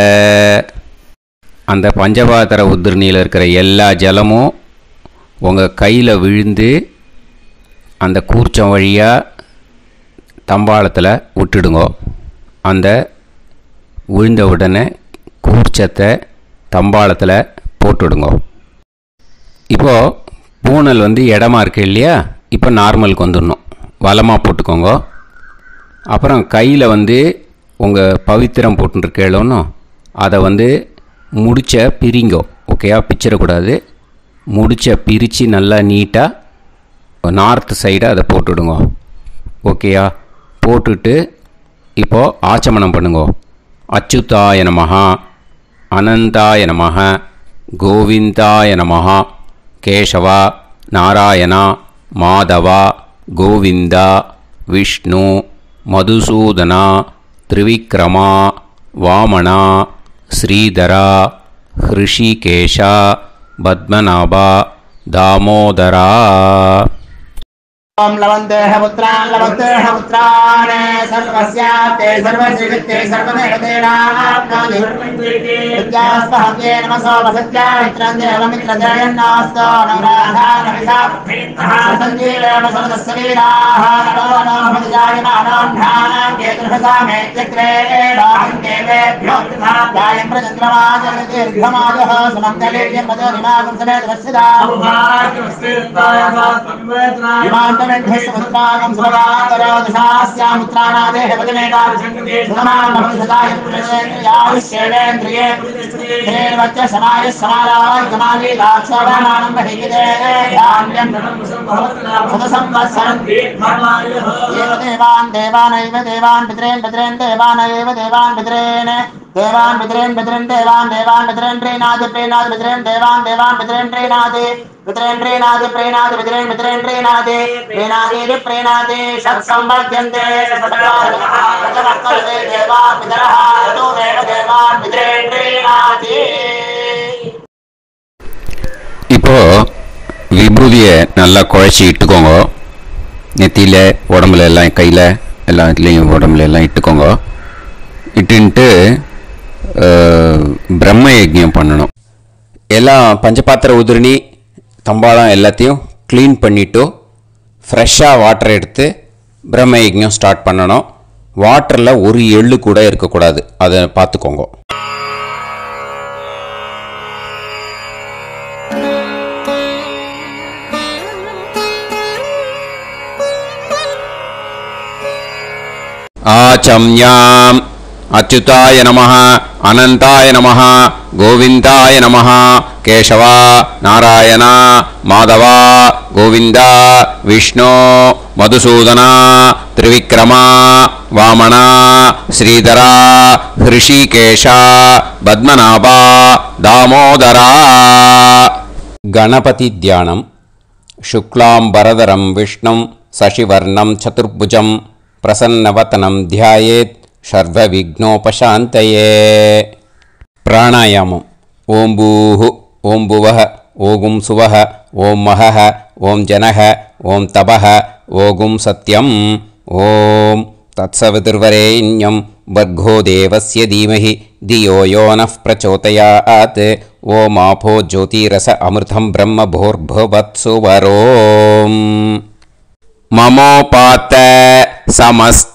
அந்த பஞ்சபாத்திர உதிரணியில் இருக்கிற எல்லா ஜலமும் உங்கள் கையில் விழுந்து அந்த கூர்ச்சம் வழியாக தம்பாளத்தில் விட்டுடுங்கோ. அந்த விழுந்த உடனே கூர்ச்சத்தை தம்பாளத்தில் போட்டுடுங்கோ. இப்போது பூனல் வந்து இடமா இருக்கு இல்லையா, இப்போ நார்மலுக்கு வந்துடணும். வலமாக போட்டுக்கோங்க. அப்புறம் கையில் வந்து உங்கள் பவித்திரம் போட்டுருக்கேளோன்னு அதை வந்து முடிச்ச பிரிங்கோ. ஓகேயா, பிச்சிடக்கூடாது. முடிச்ச பிரித்து நல்லா நீட்டாக நார்த் சைடை அதை போட்டுவிடுங்க. ஓகேயா, போட்டுட்டு இப்போது ஆச்சமனம் பண்ணுங்கோ. அச்சுதாய நமஹ, அனந்தாய நமஹ, கோவிந்தாய நமஹ, கேசவா, நாராயணா, மாதவா, கோவிந்தா, விஷ்ணு, மதுசூதனா, திரிவிக்ரமா, வாமனா, ஸ்ரீதரா, ஹிருஷிகேஷா, பத்மநாபா, தாமோதரா. ओम लवन्तेह पुत्रान् लवन्तेह पुत्रान् सर्वस्याते सर्वश्रीते सर्वदेवतेनाप्नोति विद्यास्पहव्ये नमसो वसत्या मित्रं देवमित्रजयन्नास्तो नवराधानविषाः सञ्जीवेम सर्वस्वीराः नमो नमः विजायमानान्धानां केतुर्हसामे चक्रे देवेभ्यो जायं प्रचन्द्रमाजगदीर्घमाजः समन्तलेयं मदोनिमागं समेत वत्सदा इमान्तमेध्यस्वपुत्रागं सुभगान्तरादशास्यामुत्राणादेह वदनेकाभिषङ्कते सुधमानमभिषदाय पुरुषेन्द्रियाविश्येवेन्द्रिये धेर्वच्च समायः समाराय कमाली दाक्षोभमानं महिगिदे धान्यं सुदसंवत्सरं एव देवान् देवानैव देवान् पितॄन् पितॄन् देवानैव देवान् पितॄन् देवान् पितॄन् पितॄन् देवान् देवान् पितॄन् प्रीणाति प्रीणाति पितॄन् देवान् देवान् पितॄन् प्रीणाति पितॄन् प्रीणाति प्रीणाति पितॄन् पितॄन् प्रीणाति प्रीणाति प्रीणाति षट्संवर्ध्यन्ते सत्सर्वे देवा पितरः ततोमेव देवान् पितॄन् प्रीणाति. இப்போ விபூதியை நல்லா குழச்சி இட்டுக்கோங்க. நெத்தியில், உடம்புல எல்லாம், கையில் எல்லா இதுலேயும் உடம்புல எல்லாம் இட்டுக்கோங்க. இட்டுன்ட்டு பிரம்ம யஜ்ஞம் பண்ணணும். எல்லாம் பஞ்சபாத்திர உதிரணி தம்பாளம் எல்லாத்தையும் க்ளீன் பண்ணிவிட்டு ஃப்ரெஷ்ஷாக வாட்டர் எடுத்து பிரம்ம யஜ்ஞம் ஸ்டார்ட் பண்ணணும். வாட்டரில் ஒரு எள்ளு கூட இருக்கக்கூடாது, அதை பார்த்துக்கோங்க. ஆச்சம்யாம் அச்சுதாய நமஹ, அனந்தாய நமஹ, கோவிந்தாய நமஹ, கேசவா, நாராயணா, மாதவா, கோவிந்தா, விஷ்ணு, மதுசூதனா, திரிவிக்ரமா, வாமனா, ஸ்ரீதரா, ஹிருஷிகேஷா, பத்மநாபா, தாமோதரா. கணபதி தியானம். சுக்லாம்பரதரம் விஷ்ணும் சசிவர்ணம் சதுர்புஜம் பிரசன்னவதனம் தியாயேத் சர்வ விக்னோபசாந்தயே. பிராணாயாமம். ஓம் பூஹு, ஓம் புவஹ, ஓகும் சுவஹ, ஓம் மஹஹ, ஓம் ஜனஹ, ஓம் தபஹ, ஓகும் சத்யம். ஓம் தத்சவிதுர்வரேண்யம் பர்கோ தேவஸ்ய தீமஹி தியோ யோ நः பிரச்சோதயாத். ஓம் ஆபோ ஜோதிரஸ அமிர்தம் பிரம்ம பூர்புவத்சு வரோம். மமோபாத்த समस्त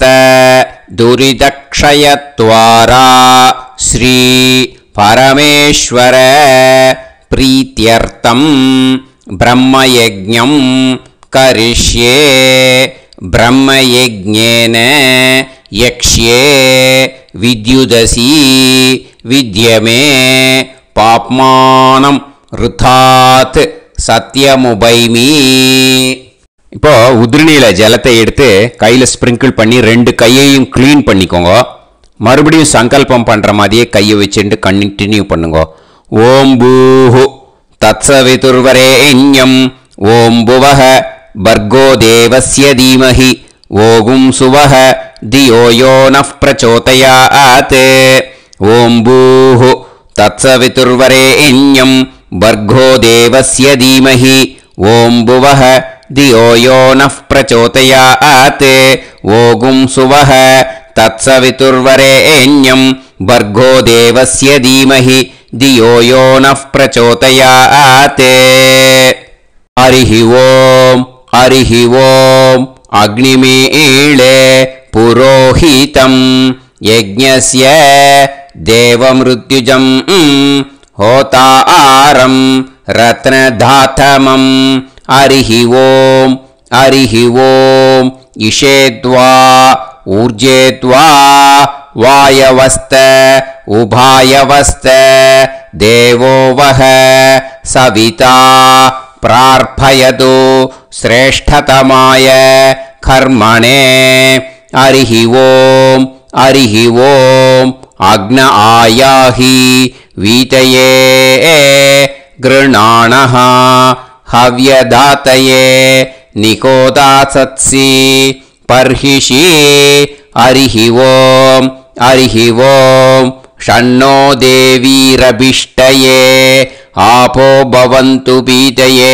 दुरितक्षयद्वारा श्री परमेश्वर प्रीत्यर्थं ब्रह्मयज्ञं करिष्ये. ब्रह्मयज्ञेन यक्ष्ये विद्युदसि विद्यमे पाप्मानं ऋथात् सत्यमुपैमि. இப்போ உதிரணியில் ஜலத்தை எடுத்து கையில் ஸ்ப்ரிங்கிள் பண்ணி ரெண்டு கையையும் க்ளீன் பண்ணிக்கோங்க. மறுபடியும் சங்கல்பம் பண்ணுற மாதிரியே கையை வச்சுட்டு கண்டினியூ பண்ணுங்க. ஓம் பூஹு தத்சவிதுர்வரேண்யம் ஓம் புவஹ பர்கோ தேவஸ்ய தீமஹி ஓகும் சுவஹ धियो यो नः प्रचोदयात् ॐ भूः तत्सवितुर्वरेण्यं भर्गो देवस्य धीमहि ॐ भुवः धियो यो नः प्रचोदयात् ओगुं सुवः तत्सवितुर्वरेण्यं भर्गो देवस्य धीमहि धियो यो नः प्रचोदयात् हरिः ॐ हरिः ॐ अग्निमीळे पुरोहितं यज्ञस्य देवमृत्युजं होतारं रत्नधातमं हरिः ॐ हरिः ॐ इषेद्वा ऊर्जेद्वा वायवस्त उभायवस्त देवो वः सविता प्रार्थयतु श्रेष्ठतमाय कर्मणे हरिः ॐ हरिः ॐ अग्न आयाहि वीतये गृणाणः हव्यदातये निकोदासत्सि पर्हिषि हरिः ॐ हरिः ॐ षण्णो देवीरभिष्टये आपो भवन्तु पीतये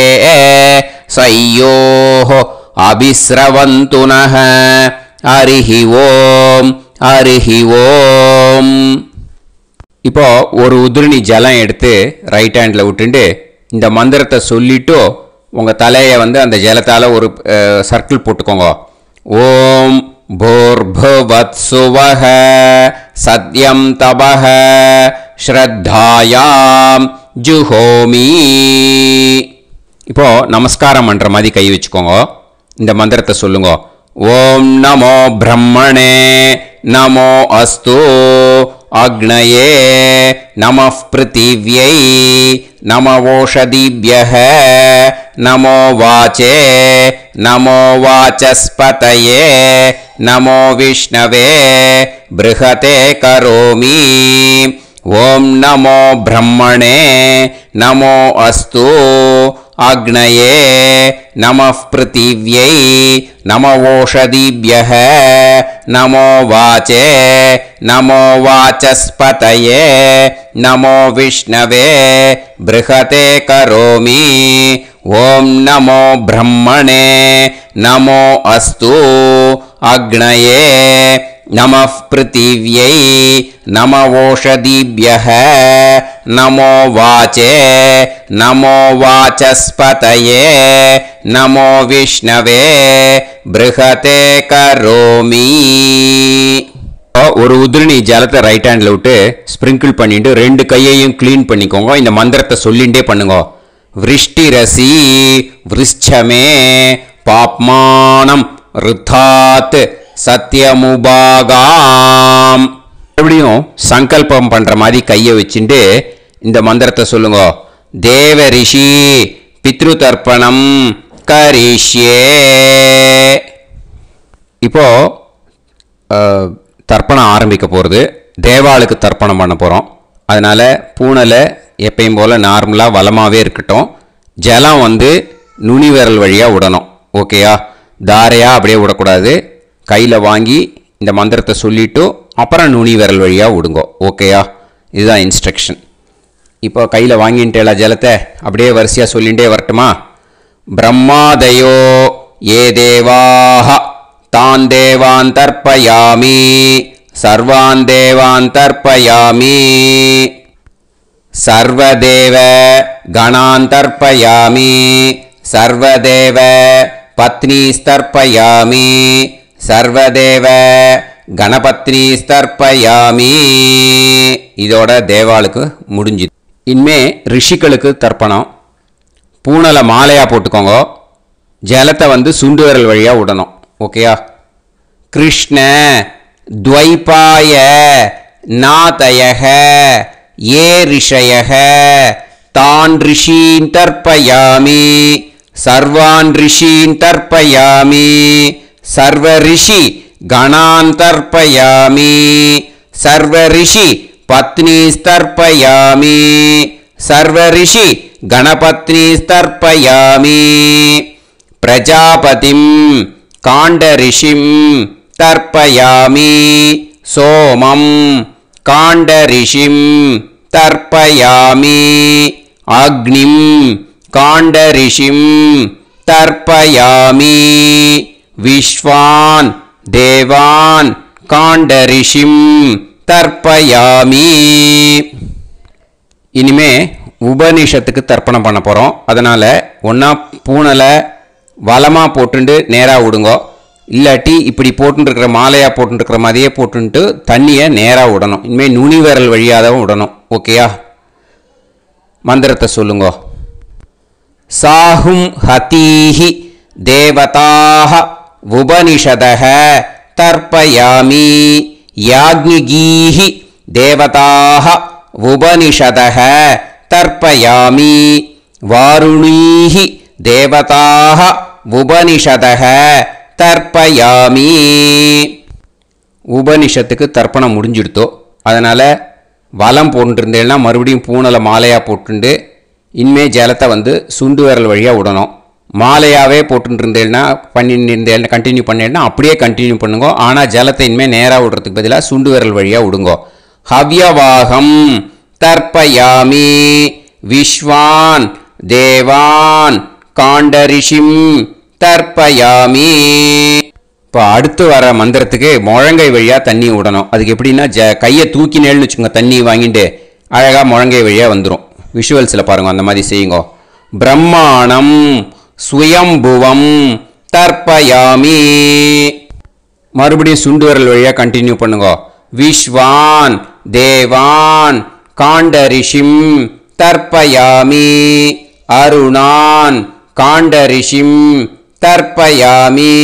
सयोः अभिस्रवन्तु नः हरिः ॐ हरिः ॐ இப்போ ஒரு உதிரணி ஜலம் எடுத்து ரைட் ஹேண்டில் விட்டுண்டு இந்த மந்திரத்தை சொல்லிட்டு உங்கள் தலையை வந்து அந்த ஜலத்தால் ஒரு சர்க்கிள் போட்டுக்கோங்க. ஓம் भूर्भुवत्सुवः सत्यं तपः ஸ்ரத்தாயாம் ஜுஹோமி. இப்போ நமஸ்காரம் பண்ணுற மாதிரி கை வச்சுக்கோங்க. இந்த மந்திரத்தை சொல்லுங்க. ஓம் நமோ பிரம்மணே நமோ அஸ்து அக்னயே நமः பிருத்திவ்யை நமவோஷதிभ्यः நமோ வாச்சே நமோ வாசஸ்பதயே நமோ விஷ்ணவே ப்ருஹதே கரோமி. ஓம் நமோ பிரம்மணே நமோ அஸ்து அக்னயே நமः பிருத்திவ்யை நமவோஷதிभ्यः நமோ வாச்சே நமோ வாசஸ்பதயே நமோ விஷ்ணவே ப்ருஹதே கரோமி. ஓம் நமோ பிரம்மணே நமோ அஸ்து அக்னயே நமः பிருத்திவ்யை நமவோஷதிभ्यः நமோ வாச்சே நமோ வாசஸ்பதயே நமோ விஷ்ணவே ப்ருஹதே கரோமி. ஒரு உதிரணி ஜலத்தை ரைட் ஹேண்டில் விட்டு ஸ்ப்ரிங்கிள் பண்ணிட்டு ரெண்டு கையையும் க்ளீன் பண்ணிக்கோங்க. இந்த மந்திரத்தை சொல்லிகிட்டே பண்ணுங்க. விருஷ்டிரசி விருஷ்சமே பாப்மானம் ருத்தாத் சத்யமுபாகாம். எப்படியும் சங்கல்பம் பண்ணுற மாதிரி கையை வச்சுட்டு இந்த மந்திரத்தை சொல்லுங்க. தேவ ரிஷி பித்ரு தர்ப்பணம் கரிஷ்யே. இப்போ தர்ப்பணம் ஆரம்பிக்க போகிறது. தேவாளுக்கு தர்ப்பணம் பண்ண போகிறோம். அதனால் பூனலை எப்பயும் போல் நார்மலாக வளமாகவே இருக்கட்டும். ஜலம் வந்து நுனி விரல் வழியாக விடணும். ஓகேயா? தாரையாக அப்படியே விடக்கூடாது. கையில் வாங்கி இந்த மந்திரத்தை சொல்லிவிட்டு அப்புறம் நுனி விரல் வழியாக விடுங்க. ஓகேயா? இதுதான் இன்ஸ்ட்ரக்ஷன். இப்போ கையில் வாங்கிட்டேல ஜலத்தை அப்படியே வரிசையாக சொல்லிகிட்டே வரட்டுமா? பிரம்மாதயோ ஏ தேவாஹ தான் தேவான் தர்ப்பயாமி சர்வான் தேவான் தர்ப்பயாமி சர்வதேவ கணான் தர்ப்பயாமி சர்வதேவ பத்னீஸ்தர்ப்பயாமி சர்வதேவ கணபத்னி ஸ்தர்ப்பயாமி. இதோட தேவாளுக்கு முடிஞ்சுது. இனிமே ரிஷிகளுக்கு தர்ப்பணம். பூனலை மாலையாக போட்டுக்கோங்க. ஜலத்தை வந்து சுண்டு விரல் வழியாக விடணும். ஓகேயா? கிருஷ்ண துவைபாய நாதயக ஏ ரிஷயக தான் ரிஷீன் தர்ப்பயாமி சர்வான் ரிஷீன் தர்ப்பயாமி சர்வ ரிஷி கணான் தர்ப்பயாமி சர்வ ரிஷி பத்னீஸ்தர்ப்பயாமி சர்வ ரிஷி கணபத்னீஸ்தர்ப்பயாமி பிரஜாபதிம் காண்ட ரிஷிம் தர்ப்பயாமி சோமம் காண்டரிஷிம் தர்ப்பயாமி அக்னிம் காண்டரிஷிம் தர்ப்பயாமி விஸ்வான் தேவான் காண்டரிஷிம் தர்ப்பயாமி. இனிமே உபனிஷத்துக்கு தர்ப்பணம் பண்ண போகிறோம். அதனால் ஒன்றா பூனலை வலமாக போட்டுண்டு நேராக விடுங்கோ, இல்லாட்டி இப்படி போட்டுருக்கிற மாலையாக போட்டுருக்கிற மாதிரியே போட்டுன்ட்டு தண்ணியை நேராக விடணும். இனிமேல் நுனி விரல் வழியாக தான் விடணும். ஓகேயா? மந்திரத்தை சொல்லுங்கோ. சாஹும் ஹதீஹி தேவதாக உபனிஷதஹ தர்ப்பயாமி யாக்ஞிகீஹி தேவதாக உபனிஷதஹ தர்ப்பயாமி வாருணீஹி தேவதாக உபனிஷதஹ தர்ப்பயாமி. உபனிஷத்துக்கு தர்ப்பணம் முடிஞ்சிடுத்தோ, அதனால் வலம் போட்டுருந்தேன்னா மறுபடியும் பூனலை மாலையாக போட்டுண்டு இனிமே ஜலத்தை வந்து சுண்டு விரல் வழியாக விடணும். மாலையாகவே போட்டுருந்தேன்னா பண்ணிருந்தேன் கண்டினியூ பண்ணேன்னா அப்படியே கண்டினியூ பண்ணுங்க. ஆனால் ஜலத்தை இனிமேல் நேராக விடுறதுக்கு பதிலாக சுண்டு விரல் வழியாக விடுங்கோ. ஹவ்யவாகம் தர்ப்பயாமி விஸ்வான் தேவான் காண்டரிஷிம் தர்ப்பயாமி. இப்போ அடுத்து வர மந்திரத்துக்கு முழங்கை வழியாக தண்ணி விடணும். அதுக்கு எப்படின்னா ஜ கையை தூக்கினேன்னு வச்சுக்கோங்க, தண்ணி வாங்கிட்டு அழகாக முழங்கை வழியாக வந்துடும். விஷுவல்ஸில் பாருங்க, அந்த மாதிரி செய்யுங்க. பிரம்மாணம் சுயம்புவம் தர்ப்பயாமி. மறுபடியும் சுண்டு விரல் வழியாக கண்டினியூ பண்ணுங்க. விஸ்வான் தேவான் காண்டரிஷிம் தர்ப்பயாமி அருணான் காண்டரிஷிம் தர்ப்பயாமி.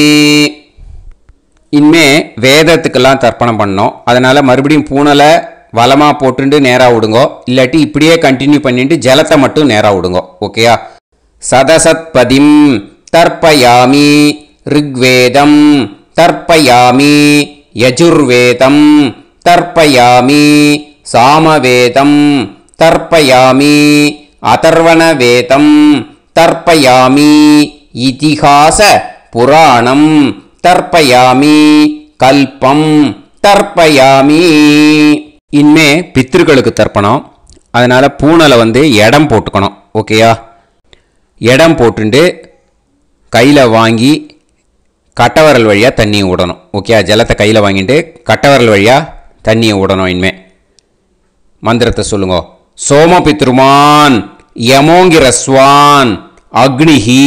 இனிமே வேதத்துக்கெல்லாம் தர்ப்பணம் பண்ணோம். அதனால் மறுபடியும் பூனலை வலமாக போட்டுண்டு நேராக விடுங்கோ, இல்லாட்டி இப்படியே கண்டினியூ பண்ணிட்டு ஜலத்தை மட்டும் நேராக விடுங்கோ. ஓகேயா? சதசத்பதிம் தர்ப்பயாமி ரிக்வேதம் தர்ப்பயாமி யஜுர்வேதம் தர்ப்பயாமி சாமவேதம் தர்ப்பயாமி அதர்வணவேதம் தர்ப்பயாமி இதிஹாச புராணம் தர்ப்பயாமி கல்பம் தர்ப்பயாமி. இனிமே பித்ருக்களுக்கு தர்ப்பணம். அதனால் பூனலை வந்து இடம் போட்டுக்கணும். ஓகேயா? இடம் போட்டுண்டு கையில் வாங்கி கட்டவரல் வழியாக தண்ணியை விடணும். ஓகேயா? ஜலத்தை கையில் வாங்கிட்டு கட்டவரல் வழியாக தண்ணியை விடணும். இனிமே மந்திரத்தை சொல்லுங்க. சோமபித்ருமான் யமோங்கிரஸ்வான் அக்னிஹி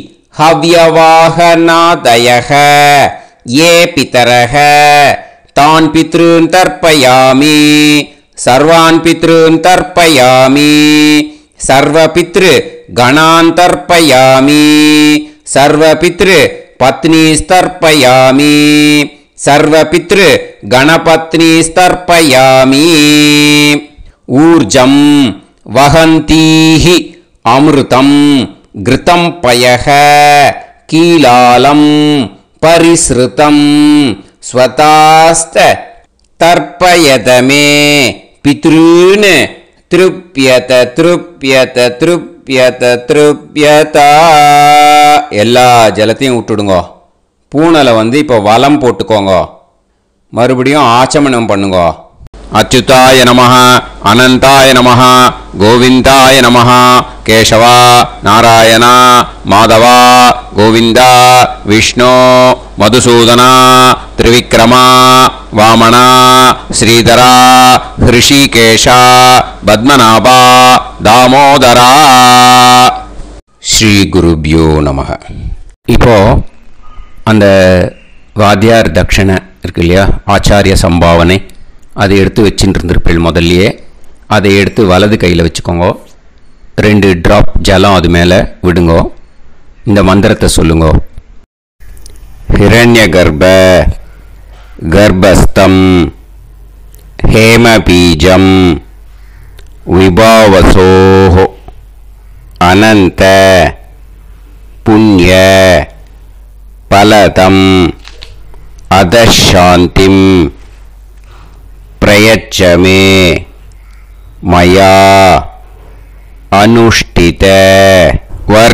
ஹவ்யவாகநாதயஹ ஏ பிதரஹ தான் பித்ருன் தர்ப்பயாமி சர்வான் பித்ருன் தர்ப்பயாமி சர்வபித்ரு கணான் தர்ப்பயாமி சர்வபித்ரு பத்னிஸ்தர்ப்பயாமி சர்வபித்ரு கணபத்னிஸ்தர்ப்பயாமி. ஊர்ஜம் வஹந்தீஹி அமிர்தம் கிருதம் பயஹ கீலாலம் பரிஸ்ருதம் ஸ்வதாஸ்த தர்ப்பயதமே பித்ருன் திருப்யத திருப்யத திருப்யத திருப்யதா. எல்லா ஜலத்தையும் விட்டுடுங்கோ. பூனலை வந்து இப்போ வலம் போட்டுக்கோங்க. மறுபடியும் ஆச்சமனம் பண்ணுங்க. அச்சுதாய நமஹ அனந்தாய நமஹ கோவிந்தாய நமஹ கேசவா நாராயணா மாதவா கோவிந்தா விஷ்ணு மதுசூதனா திரிவிக்ரமா வாமனா ஸ்ரீதரா ஹிருஷிகேஷா பத்மநாபா தாமோதரா. ஸ்ரீ குருப்யோ நமஹ. இப்போ அந்த வாத்தியார் தட்சணை இருக்கு இல்லையா, ஆச்சாரிய சம்பாவனை, அதை எடுத்து வச்சுட்டு இருந்திருப்பேன் முதல்லையே. அதை எடுத்து வலது கையில் வச்சுக்கோங்க. ரெண்டு ட்ராப் ஜலம் அது மேலே விடுங்கோ. இந்த மந்திரத்தை சொல்லுங்க. ஹிரண்ய கர்ப்ப கர்ப்பஸ்தம் ஹேமபீஜம் விபாவசோஹோ அனந்த புண்ணிய பலதம் அதசாந்திம் பிரயச்சமே மயா அனுஷ்டித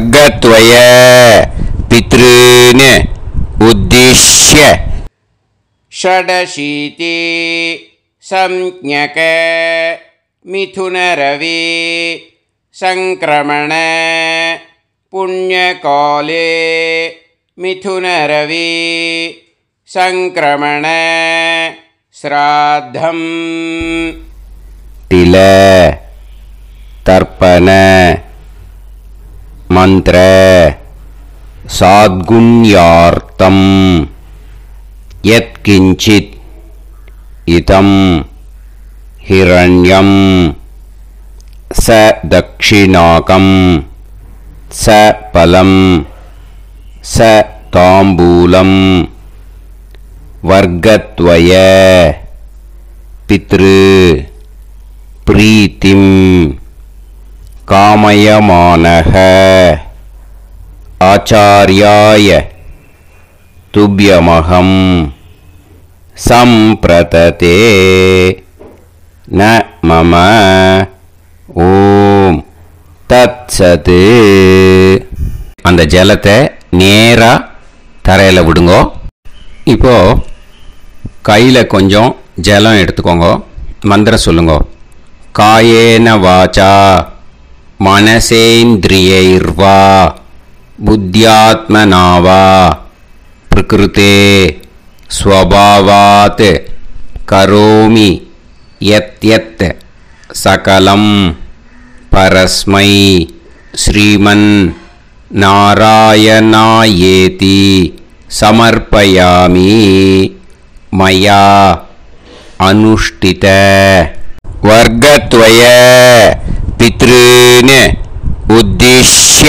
வர்க்கத்வய பித்ருன் உத்திஷ்ய षडशीति संज्ञक मिथुनरवि संक्रमण पुण्यकाले मिथुनरवि संक्रमण श्राद्धं तिल तर्पण मंत्र साद्गुण्यार्थं यत्किंचित् इदं हिरण्यं स दक्षिणाकं स फलं स ताम्बूलं वर्गद्वय पितृ प्रीतिं कामयमानः आचार्याय तुभ्यमहं संप्रतते न मम ஓம் தத்சது. அந்த ஜலத்தை நேராக தரையில் விடுங்கோ. இப்போது கையில் கொஞ்சம் ஜலம் எடுத்துக்கோங்க. மந்திரம் சொல்லுங்க. காயேன வாச்சா மனசேந்திரியைர்வா புத்தியாத்மனாவா பிரகிருதே ஸ்வபாவாத் கரோமி யத் யத் சகலம் பரஸ்மை ஸ்ரீமன் நாராயணாயேதி சமர்ப்பயாமி மயா அனுஷ்டித வர்க்கத்வய பித்ருன் உத்திஷ்ய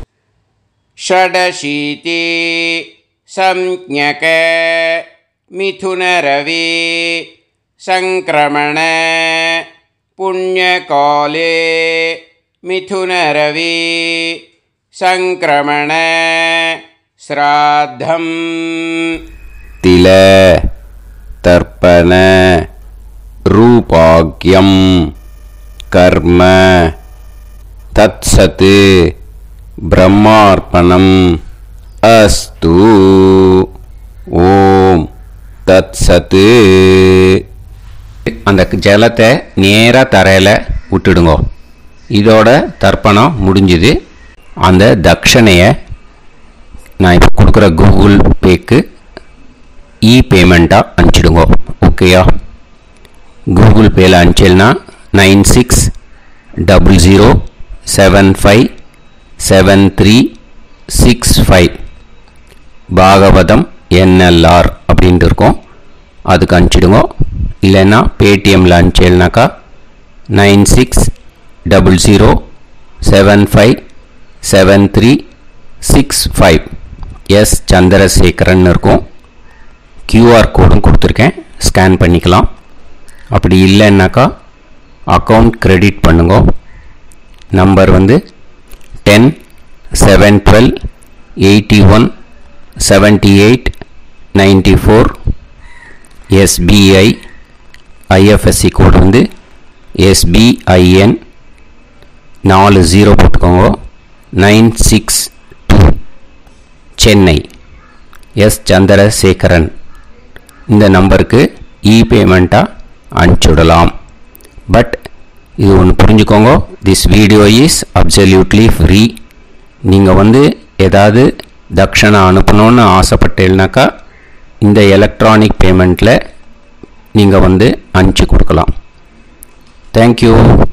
षडशीति संज्ञक मिथुनरवि संक्रमण पुण्यकाले मिथुनरवि संक्रमण श्राद्धं तिल तर्पण रूपाग्यं कर्म तत्सत् ब्रह्मार्पणम् अस्तु. ஓம் தத்சத். அந்த ஜலத்தை நேராக தரையில் விட்டுடுங்கோ. இதோட தர்ப்பணம் முடிஞ்சுது. அந்த தட்சணையை நான் இப்போ கொடுக்குற கூகுள் பேக்கு இ பேமெண்ட்டாக அனுப்பிச்சிடுங்கோ. ஓகேயா? கூகுள் பேயில் அனுப்பிச்சல்னா nine six double zero seven five seven three six five Bhagavatam NLR அப்படின்ட்டு இருக்கோம். அதுக்கு அனுப்பிச்சிடுங்க. இல்லைன்னா பேடிஎம்மில் அனுப்பிச்சல்னாக்கா nine six double zero seven five seven three six five S Chandrasekaran இருக்கும். கியூஆர் கோடும் கொடுத்துருக்கேன், ஸ்கேன் பண்ணிக்கலாம். அப்படி இல்லைன்னாக்கா அக்கௌண்ட் கிரெடிட் பண்ணுங்க. நம்பர் வந்து ten seven twelve eighty one seventy eight ninety four. SBI IFSC code வந்து எஸ்பிஐஎன் நாலு ஜீரோ போட்டுக்கோங்க. Nine six two Chennai. S Chandrasekaran. இந்த நம்பருக்கு இ பேமெண்ட்டாக அனுப்பிச்சுடலாம். பட் இது ஒன்று புரிஞ்சுக்கோங்க, this video is absolutely free. நீங்கள் வந்து ஏதாவது தட்சணை அனுப்பணுன்னு ஆசைப்பட்டேன்னாக்கா இந்த எலக்ட்ரானிக் பேமெண்ட்டில் நீங்கள் வந்து அனுப்பிச்சி கொடுக்கலாம். தேங்க்யூ.